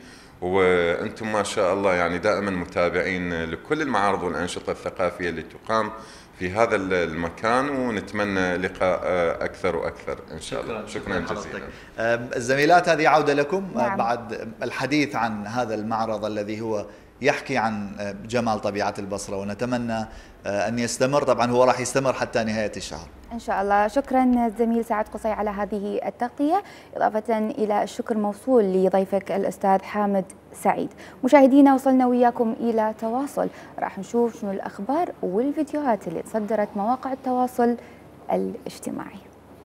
وأنتم ما شاء الله يعني دائما متابعين لكل المعارض والأنشطة الثقافية اللي تقام في هذا المكان، ونتمنى لقاء أكثر وأكثر إن شاء الله. شكرا, شكرا جزيلا. الزميلات، هذه عودة لكم. نعم. بعد الحديث عن هذا المعرض الذي هو يحكي عن جمال طبيعة البصرة، ونتمنى أن يستمر. طبعا هو راح يستمر حتى نهاية الشهر إن شاء الله. شكرا الزميل سعد قصي على هذه التغطية، إضافة إلى الشكر موصول لضيفك الأستاذ حامد سعيد. مشاهدينا، وصلنا وياكم إلى تواصل، راح نشوف شنو الأخبار والفيديوهات اللي تصدرت مواقع التواصل الاجتماعي.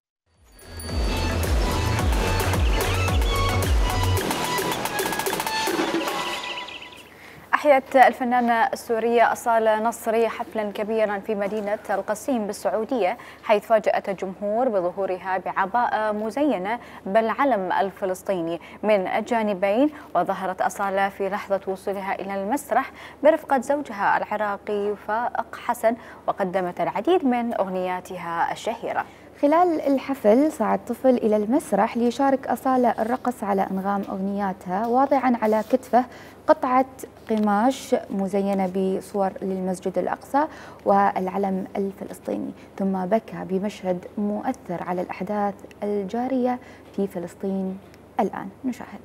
أحيت الفنانة السورية أصالة نصري حفلا كبيرا في مدينة القصيم بالسعودية، حيث فاجأت الجمهور بظهورها بعباءة مزينة بالعلم الفلسطيني من الجانبين. وظهرت أصالة في لحظة وصولها إلى المسرح برفقة زوجها العراقي فائق حسن، وقدمت العديد من أغنياتها الشهيرة. خلال الحفل صعد طفل إلى المسرح ليشارك أصالة الرقص على أنغام أغنياتها، واضعا على كتفه قطعة قماش مزينة بصور للمسجد الأقصى والعلم الفلسطيني، ثم بكى بمشهد مؤثر على الأحداث الجارية في فلسطين الآن. نشاهد.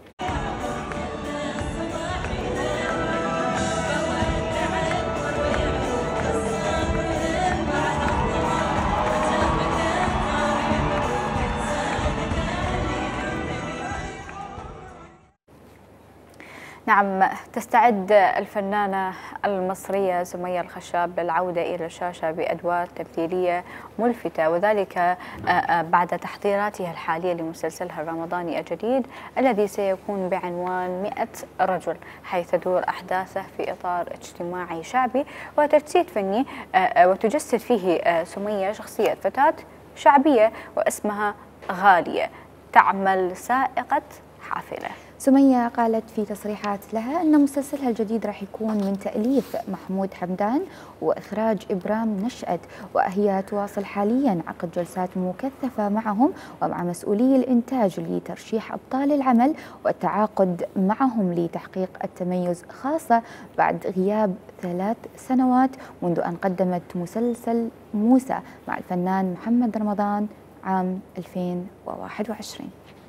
نعم، تستعد الفنانة المصرية سمية الخشاب للعودة إلى الشاشة بأدوار تمثيلية ملفتة، وذلك بعد تحضيراتها الحالية لمسلسلها الرمضاني الجديد الذي سيكون بعنوان مئة رجل، حيث تدور أحداثه في إطار اجتماعي شعبي وتجسيد فني، وتجسد فيه سمية شخصية فتاة شعبية واسمها غالية تعمل سائقة حافلة. سمية قالت في تصريحات لها أن مسلسلها الجديد راح يكون من تأليف محمود حمدان وإخراج إبرام نشأت، وهي تواصل حاليا عقد جلسات مكثفة معهم ومع مسؤولي الإنتاج لترشيح أبطال العمل والتعاقد معهم لتحقيق التميز، خاصة بعد غياب ثلاث سنوات منذ أن قدمت مسلسل موسى مع الفنان محمد رمضان عام ألفين وواحد وعشرين.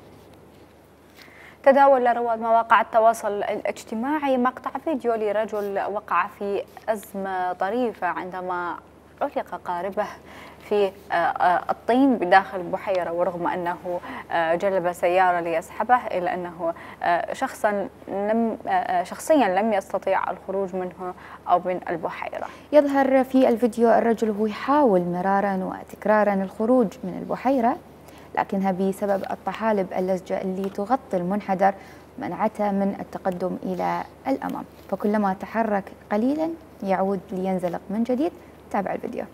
تداول رواد مواقع التواصل الاجتماعي مقطع فيديو لرجل وقع في أزمة طريفة عندما علق قاربه في الطين بداخل بحيرة، ورغم أنه جلب سيارة ليسحبه إلا أنه شخصا لم شخصيا لم يستطيع الخروج منه أو من البحيرة. يظهر في الفيديو الرجل وهو يحاول مرارا وتكرارا الخروج من البحيرة، لكنها بسبب الطحالب اللزجة اللي تغطي المنحدر منعته من التقدم إلى الأمام، فكلما تحرك قليلا يعود لينزلق من جديد. تابع الفيديو.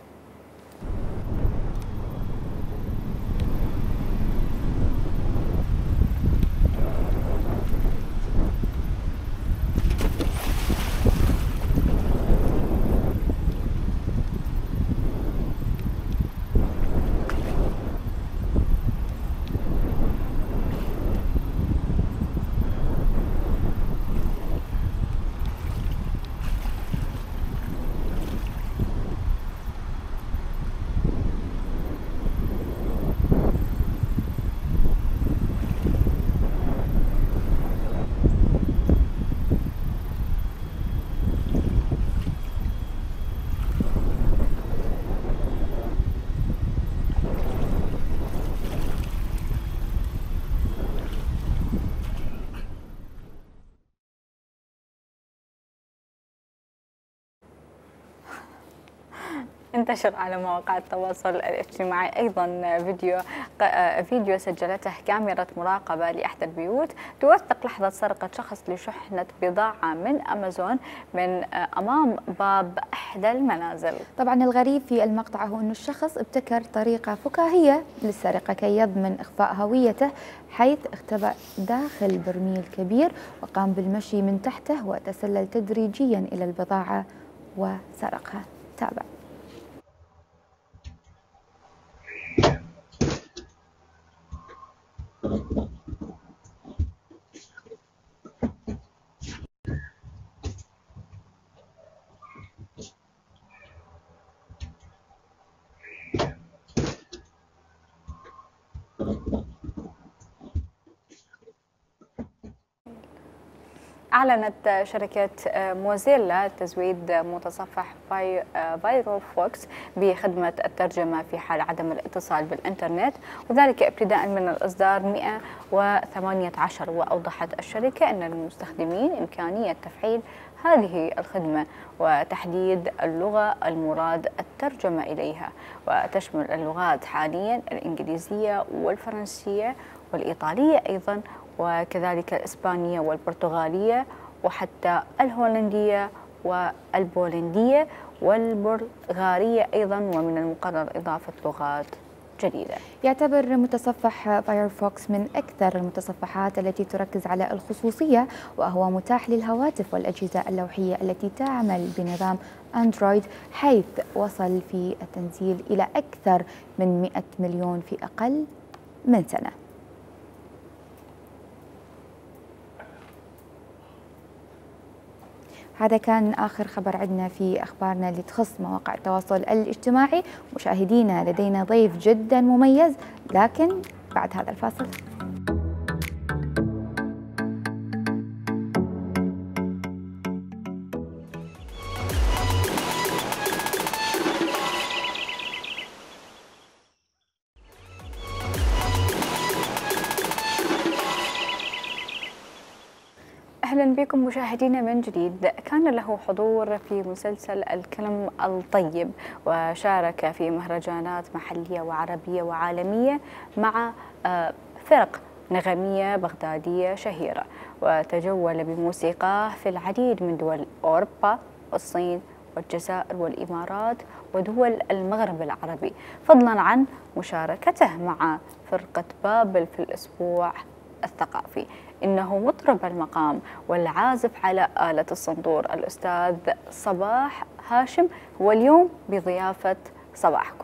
انتشر على مواقع التواصل الاجتماعي أيضا فيديو فيديو سجلته كاميرا مراقبة لإحدى البيوت توثق لحظة سرقة شخص لشحنة بضاعة من أمازون من أمام باب إحدى المنازل. طبعا الغريب في المقطع هو أن الشخص ابتكر طريقة فكاهية للسرقة كي يضمن إخفاء هويته، حيث اختبأ داخل برميل كبير وقام بالمشي من تحته وتسلل تدريجيا إلى البضاعة وسرقها. تابع. أعلنت شركة موزيلا تزويد متصفح فايرفوكس بخدمة الترجمة في حال عدم الاتصال بالإنترنت، وذلك ابتداء من الإصدار مئة وثمانية عشر. وأوضحت الشركة أن للمستخدمين إمكانية تفعيل هذه الخدمة وتحديد اللغة المراد الترجمة إليها، وتشمل اللغات حاليا الإنجليزية والفرنسية والإيطالية أيضا، وكذلك الإسبانية والبرتغالية وحتى الهولندية والبولندية والبلغارية أيضا، ومن المقرر إضافة لغات جديدة. يعتبر متصفح فايرفوكس من أكثر المتصفحات التي تركز على الخصوصية، وهو متاح للهواتف والأجهزة اللوحية التي تعمل بنظام أندرويد، حيث وصل في التنزيل إلى أكثر من مئة مليون في أقل من سنة. هذا كان آخر خبر عندنا في أخبارنا اللي تخص مواقع التواصل الاجتماعي. مشاهدينا لدينا ضيف جدا مميز، لكن بعد هذا الفاصل. أهلا بكم مشاهدينا من جديد. كان له حضور في مسلسل الكلم الطيب، وشارك في مهرجانات محلية وعربية وعالمية مع فرق نغمية بغدادية شهيرة، وتجول بموسيقاه في العديد من دول أوروبا والصين والجزائر والإمارات ودول المغرب العربي، فضلا عن مشاركته مع فرقة بابل في الأسبوع الثقافي. إنه مطرب المقام والعازف على آلة الصنطور الأستاذ صباح هاشم، واليوم بضيافة صباحكم.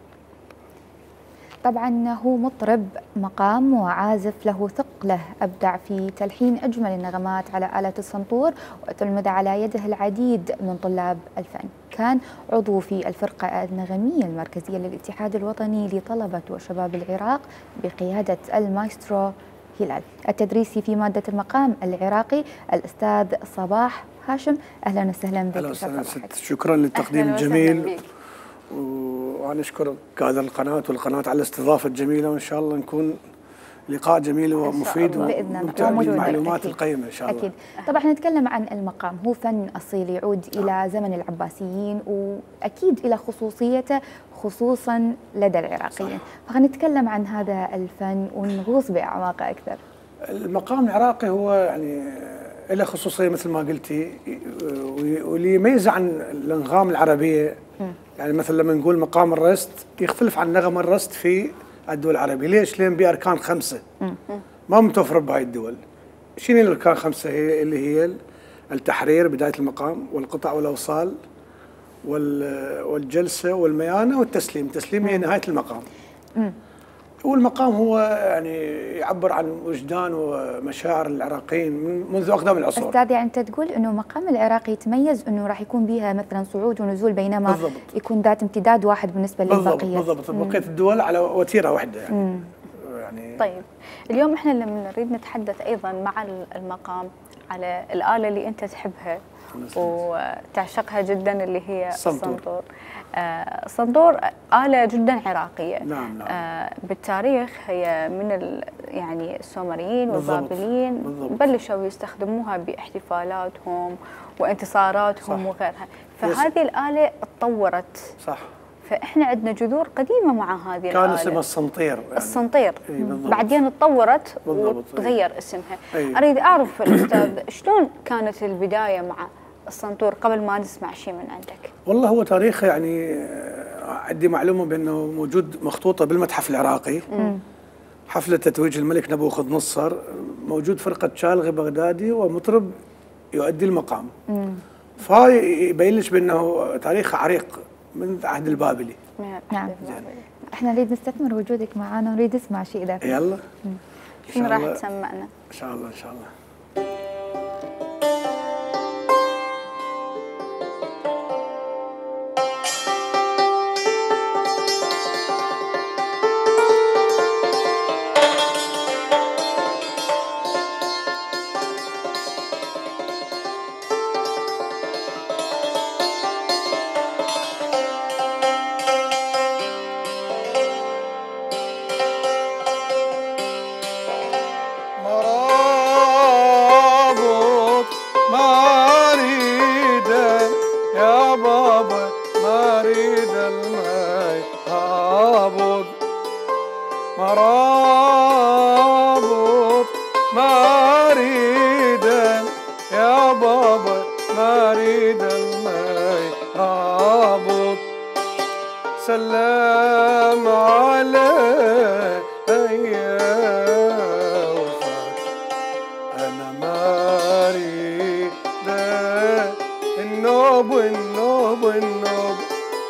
طبعا هو مطرب مقام وعازف له ثقله، أبدع في تلحين أجمل النغمات على آلة الصنطور، وتلمذ على يده العديد من طلاب الفن. كان عضو في الفرقة النغمية المركزية للاتحاد الوطني لطلبة وشباب العراق بقيادة المايسترو هلال. التدريسي في مادة المقام العراقي الأستاذ صباح هاشم. أهلا وسهلا بك. أهلا وسهلا ست، شكرا للتقديم الجميل، وأنا أشكر كادر القناة والقناة على الاستضافة الجميلة، وإن شاء الله نكون لقاء جميل ومفيد وممتع بالمعلومات القيمة إن شاء الله. أكيد. طبعا نتكلم عن المقام، هو فن أصيل يعود إلى زمن العباسيين، وأكيد إلى خصوصيته خصوصا لدى العراقيين، فخلينا عن هذا الفن ونغوص بأعماقه أكثر. المقام العراقي هو يعني له خصوصية مثل ما قلتي، واللي يميز عن الأنغام العربية يعني مثلا لما نقول مقام الرست يختلف عن نغم الرست في الدول العربية. ليش؟ لأن بأركان خمسة ما متوفرة بهاي الدول. شنو الأركان خمسة؟ هي اللي هي التحرير بداية المقام، والقطع والأوصال، والجلسة والميانة والتسليم. التسليم هي نهاية المقام. والمقام هو يعني يعبر عن وجدان ومشاعر العراقيين منذ أقدم العصور. أستاذ، يعني أنت تقول إنه مقام العراقي يتميز إنه راح يكون بها مثلا صعود ونزول، بينما بالضبط. يكون ذات امتداد واحد بالنسبة للبقية. بالضبط، بقية الدول على وتيرة واحدة يعني. يعني طيب اليوم احنا لما نريد نتحدث أيضا مع المقام على الآلة اللي أنت تحبها وتعشقها جدا اللي هي الصنطور. آه الصنطور آلة جدا عراقية. نعم نعم. آه بالتاريخ هي من يعني السومريين والبابليين بلشوا يستخدموها باحتفالاتهم وانتصاراتهم صح. وغيرها، فهذه الآلة تطورت. صح. فاحنا عندنا جذور قديمه مع هذه كان الآلة. كان اسمها الصنطير يعني. الصنطير. بعدين تطورت وتغير اسمها. أي. اريد اعرف الاستاذ شلون كانت البدايه مع الصنطور قبل ما نسمع شيء من عندك؟ والله هو تاريخه يعني عندي معلومه بانه موجود مخطوطه بالمتحف العراقي. مم. حفله تتويج الملك نبوخذ نصر، موجود فرقه شالغي بغدادي ومطرب يؤدي المقام. فهاي يبين لك بانه تاريخه عريق من عهد البابلي. نعم. احنا نريد نستثمر وجودك معنا ونريد نسمع شيء اذا يلا. شنو راح تسمعنا؟ ان شاء الله ان شاء الله. سلام عليك يا وفاك، أنا ما أريد النوب النوب النوب.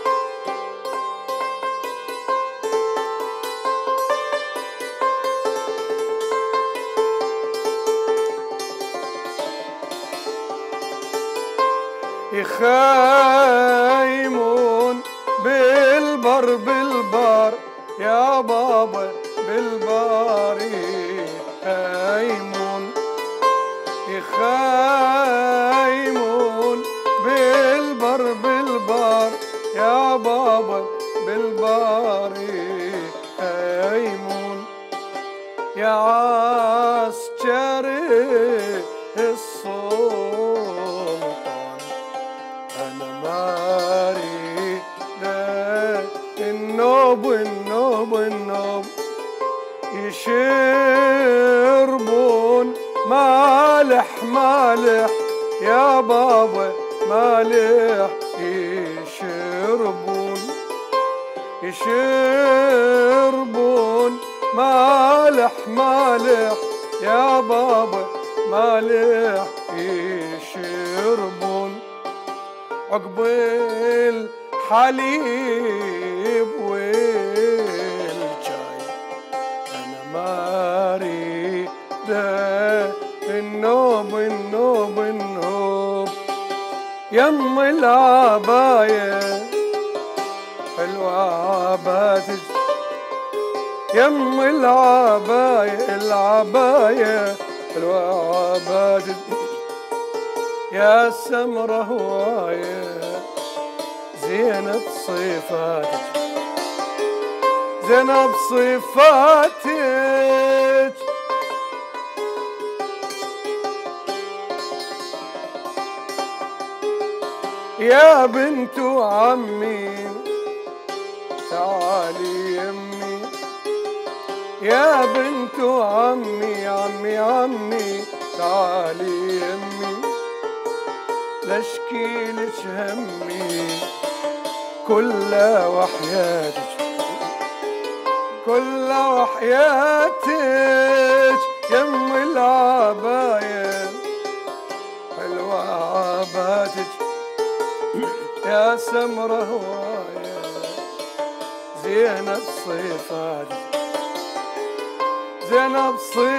يخيمون بالبر بالبار يا بابا بالبار يخيمون، يخيمون بالبر بالبار يا بابا بالبار يخيمون. يا عسكري السلطان أنا ما أريد النوب النوب النوب. يشربون مالح مالح يا بابا مالح، يشربون يشربون مالح مالح يا بابا مالح يشربون عقب الحليب والجاي انا ما اريد النوب النوب النوب يم العباية العباية يم العباية العباية العباية يا سمرة هواية زينب صفاتك زينب صفاتك يا بنت عمي تعالي يمي يا بنت عمي عمي عمي تعالي يمي لاشكيلك همي كل وحياتك كل وحياتك يم العباية حلوة عباتك يا سمرة هواية زينب صفاتك زينب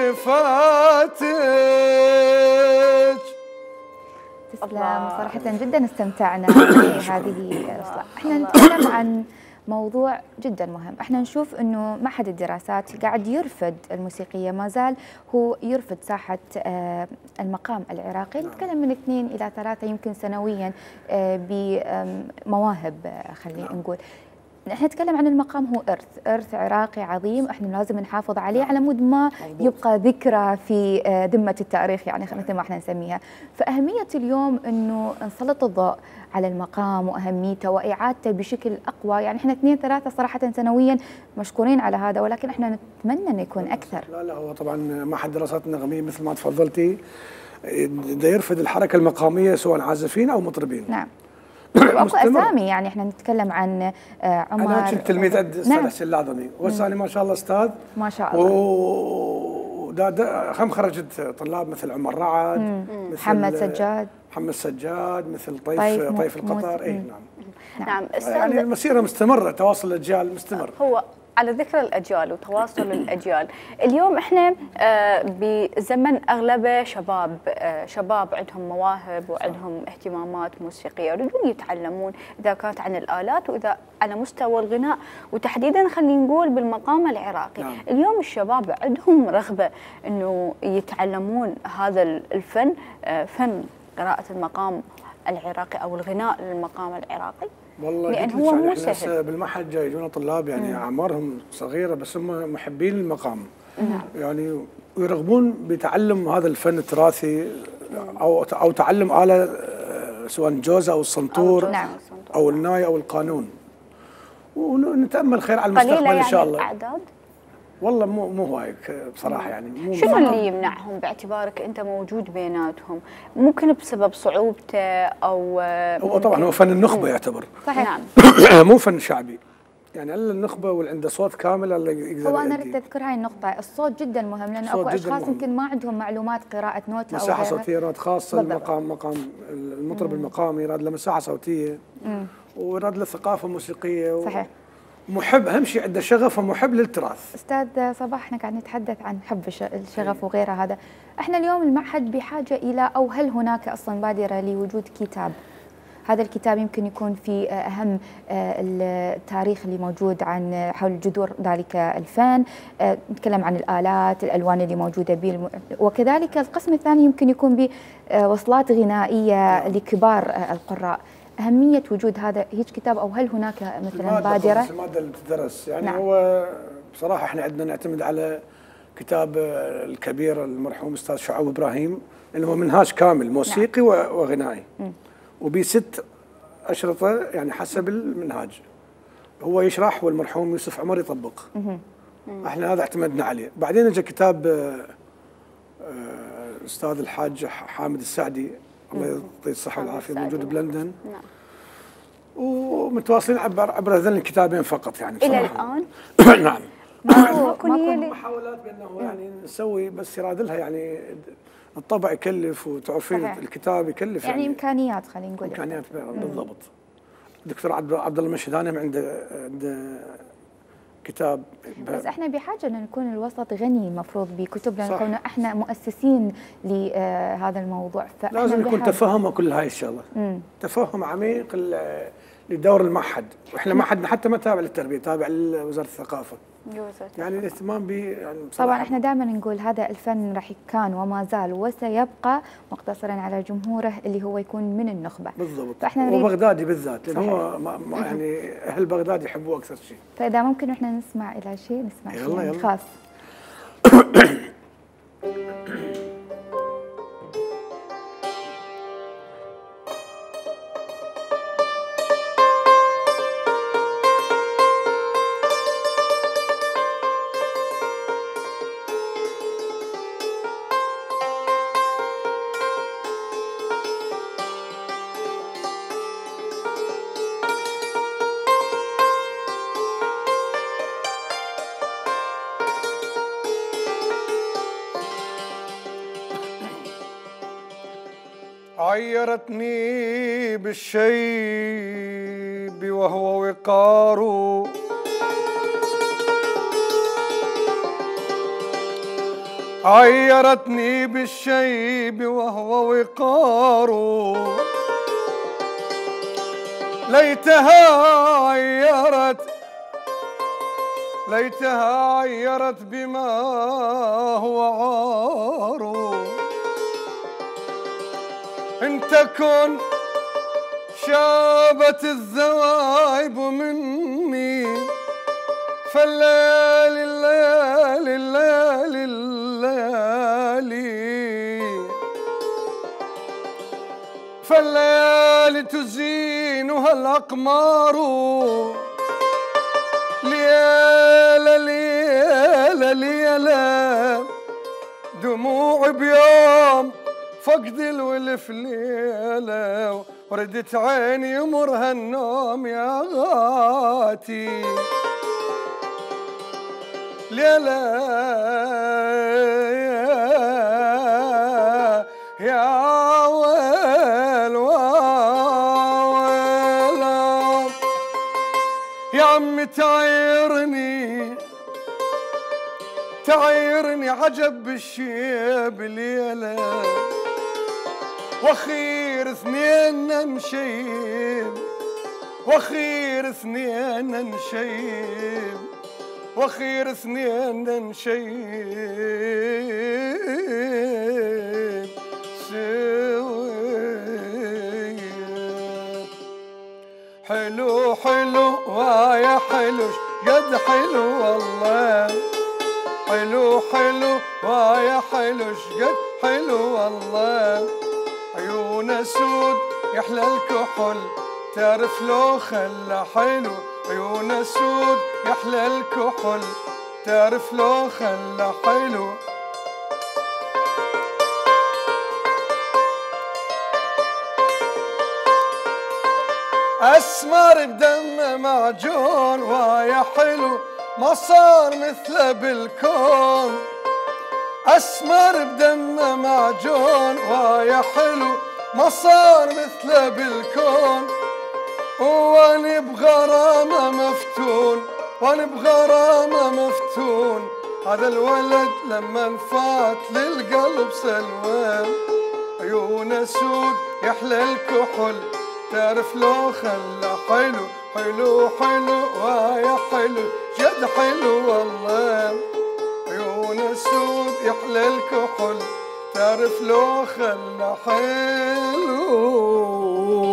صفاتك. تسلم، صراحة جدا استمتعنا بهذه الإصلاح. احنا نتكلم عن موضوع جدا مهم، احنا نشوف انه معهد الدراسات قاعد يرفض الموسيقية، ما زال هو يرفض ساحة المقام العراقي. نتكلم من اثنين الى ثلاثة يمكن سنويا بمواهب، خلينا نقول. احنا نتكلم عن المقام هو ارث، ارث عراقي عظيم، احنا لازم نحافظ عليه على مود ما يبقى ذكرى في ذمة التاريخ، يعني مثل ما احنا نسميها. فأهمية اليوم انه نسلط الضوء على المقام واهميته واعادته بشكل اقوى، يعني احنا اثنين ثلاثة صراحة سنويا مشكورين على هذا، ولكن احنا نتمنى انه يكون اكثر. لا لا هو طبعا معهد الدراسات النغمية مثل ما تفضلتي ده يرفض الحركة المقامية سواء عازفين او مطربين. نعم. واكو اسامي، يعني احنا نتكلم عن عمر. انا كنت تلميذ عند الاستاذ نعم. حسين العظمي، والثاني ما شاء الله استاذ ما شاء الله. ودا خم خرجت طلاب مثل عمر رعد، مثل محمد سجاد محمد سجاد مثل طيف طيف, طيف القطار. اي نعم. نعم. يعني المسيره مستمره، تواصل الاجيال مستمر. هو على ذكر الأجيال وتواصل الأجيال، اليوم إحنا بزمن أغلبه شباب، شباب عندهم مواهب وعندهم اهتمامات موسيقية يريدون يتعلمون، إذا كانت عن الآلات وإذا على مستوى الغناء، وتحديدا خلينا نقول بالمقام العراقي. نعم. اليوم الشباب عندهم رغبة إنه يتعلمون هذا الفن، فن قراءة المقام العراقي أو الغناء للمقام العراقي. والله لأن هو مو سهل. بالمعهد جاي يجونا طلاب يعني اعمارهم صغيره بس هم محبين المقام. مم. يعني ويرغبون بتعلم هذا الفن التراثي او او تعلم آلة سواء الجوزة او السنطور او, نعم. أو الناي او القانون. ونتامل خير على المستقبل يعني ان شاء الله. الأعداد؟ والله مو مو هوايك بصراحه، يعني مو شنو اللي يمنعهم باعتبارك انت موجود بيناتهم؟ ممكن بسبب صعوبته او هو طبعا هو فن النخبه يعتبر. صحيح. نعم. مو فن شعبي، يعني الا النخبه واللي عنده صوت كامل اللي يقدر. هو انا اريد اذكر هاي النقطه، الصوت جدا مهم، لانه اكو اشخاص يمكن ما عندهم معلومات قراءه نوتة او مساحه صوتيه، يراد خاصه المقام، مقام المطرب المقامي يراد له مساحه صوتيه ويراد له ثقافه موسيقيه و... صحيح. محب، اهم شيء عنده شغف ومحب للتراث. استاذ صباح، احنا قاعد نتحدث عن حب الشغف وغيره، هذا احنا اليوم المعهد بحاجه الى، او هل هناك اصلا بادره لوجود كتاب؟ هذا الكتاب يمكن يكون في اهم التاريخ اللي موجود عن حول جذور ذلك الفن، نتكلم عن الالات، الالوان اللي موجوده به، وكذلك القسم الثاني يمكن يكون بوصلات غنائيه لكبار القراء. أهمية وجود هذا هيك كتاب، أو هل هناك مثلا بادرة؟ المادة اللي بتدرس يعني. نعم. هو بصراحة احنا عندنا نعتمد على كتاب الكبير المرحوم أستاذ شعوب إبراهيم اللي هو منهاج كامل موسيقي. نعم. وغنائي، وبست أشرطة يعني حسب المنهاج، هو يشرح والمرحوم يوسف عمر يطبق. مم. احنا هذا اعتمدنا عليه. بعدين اجى كتاب الأستاذ الحاج حامد السعدي الله يعطيه الصحة والعافية، موجود بلندن. نعم. ومتواصلين عبر عبر هذين الكتابين فقط يعني إلى الآن. نعم. ماكو نية لي- محاولات بانه يعني نسوي بس يراد لها يعني الطبع يكلف وتعرفين صحيح. الكتاب يكلف يعني امكانيات خلينا نقول. امكانيات بالضبط. الدكتور عبد عبد الله المشهد انا عنده عنده كتاب ب- بس احنا بحاجه ان نكون الوسط غني المفروض بكتب، لان صح. كنا احنا مؤسسين لهذا الموضوع، فاحنا لازم يكون بحاجة. تفهم كل هاي الشغله. مم. تفهم عميق ل- لدور المعهد، واحنا معهدنا حتى ما تابع للتربيه، تابع لوزاره الثقافه. جوزت. يعني الاهتمام به يعني بصراحة طبعا احنا دائما نقول هذا الفن راح كان وما زال وسيبقى مقتصرا على جمهوره اللي هو يكون من النخبه. بالضبط. فاحنا نريد، وبغدادي بالذات، لان صحيح. هو ما ما يعني اهل بغداد يحبوه اكثر شيء. فاذا ممكن احنا نسمع الى شيء نسمع شيء يلا يعني يلا. خاص. عيرتني بالشيب وهو وقار، عيرتني بالشيب وهو وقار، ليتها عيرت ليتها عيرت بما هو عار، إن تكن شابت الذوائب مني، فالليالي الليالي الليالي الليالي فالليالي تزينها الأقمار، ليالي ليالي ليالي دموع بيوم فقد الولف ليلة، وردت عيني يمرها النوم يا غاتي، ليلة يا ويل ويل يا عمي تعيرني تعيرني عجب بالشيب ليلة، واخير اثنين نشيب واخير اثنين نشيب واخير اثنين نشيب سويب. حلو حلو ويا حلو قد حلو والله، حلو حلو ويا حلو شقد حلو والله، عيونه سود يحلى الكحل تعرف لو خلى حلو، عيونه سود يحلى الكحل تعرف لو خلى حلو. اسمر بدم معجون ويا حلو ما صار مثله بالكون، اسمر بدم معجون ويا حلو ما صار مثله بالكون، واني بغرامه مفتون واني بغرامه مفتون، هذا الولد لما فات للقلب سلوان، عيونه سود يحلى الكحل تعرف لو خلى حلو، حلو حلو ويا حلو جد حلو والله، عيونه سود يحلى الكحل تعرف لو خلى حلو.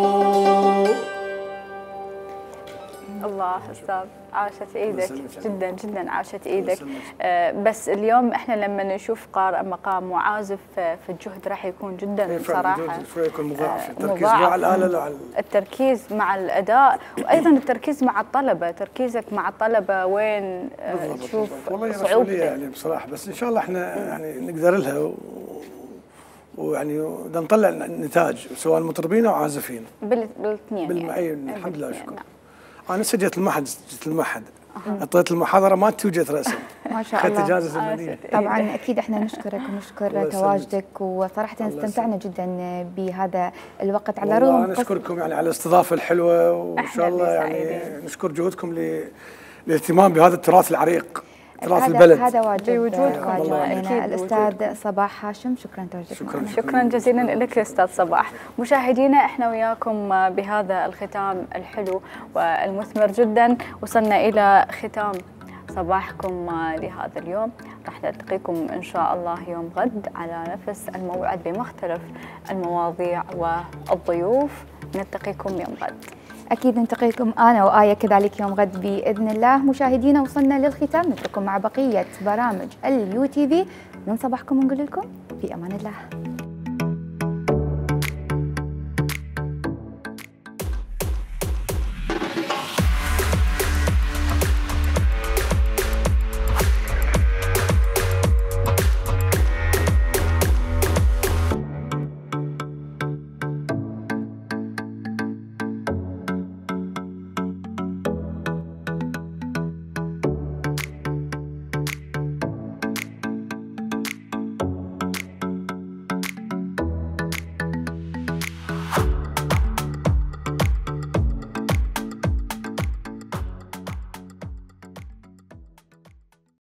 الله استاذ عاشت ايدك جدا جدا عاشت ايدك. آه بس اليوم احنا لما نشوف قارئ مقام وعازف في الجهد راح يكون جدا صراحه شوي يكون مضاعف، التركيز مضاعف. مع الاله لا على التركيز مع الاداء، وايضا التركيز مع الطلبه، تركيزك مع الطلبه وين آه تشوف والله صعوبتك يعني بصراحه، بس ان شاء الله احنا يعني نقدر لها و... ويعني بدنا نطلع نتاج سواء مطربين او عازفين بالاثنين بالمعين يعني. الحمد لله شكرا. انا سجلت المعهد سجلت المعهد اعطيت المحاضره ما توجد رسم. ما شاء اخذت الله. اجازه زمنيه. طبعا اكيد احنا نشكرك ونشكر تواجدك، وصراحه استمتعنا جدا بهذا الوقت على الرغم انا اشكركم يعني على الاستضافه الحلوه، وان شاء الله يعني نشكر جهودكم للاهتمام بهذا التراث العريق، تراث البلد. هذا واجب بوجودكم علينا. الاستاذ صباح هاشم، شكرا تواجدك شكرا, شكرا جزيلا لك استاذ صباح. مشاهدينا احنا وياكم بهذا الختام الحلو والمثمر جدا وصلنا الى ختام صباحكم لهذا اليوم. راح نلتقيكم ان شاء الله يوم غد على نفس الموعد بمختلف المواضيع والضيوف. نلتقيكم يوم غد. أكيد نلتقيكم أنا وآية كذلك يوم غد بإذن الله. مشاهدينا وصلنا للختام، نترككم مع بقية برامج اليو تي في. من صباحكم نقول لكم في أمان الله.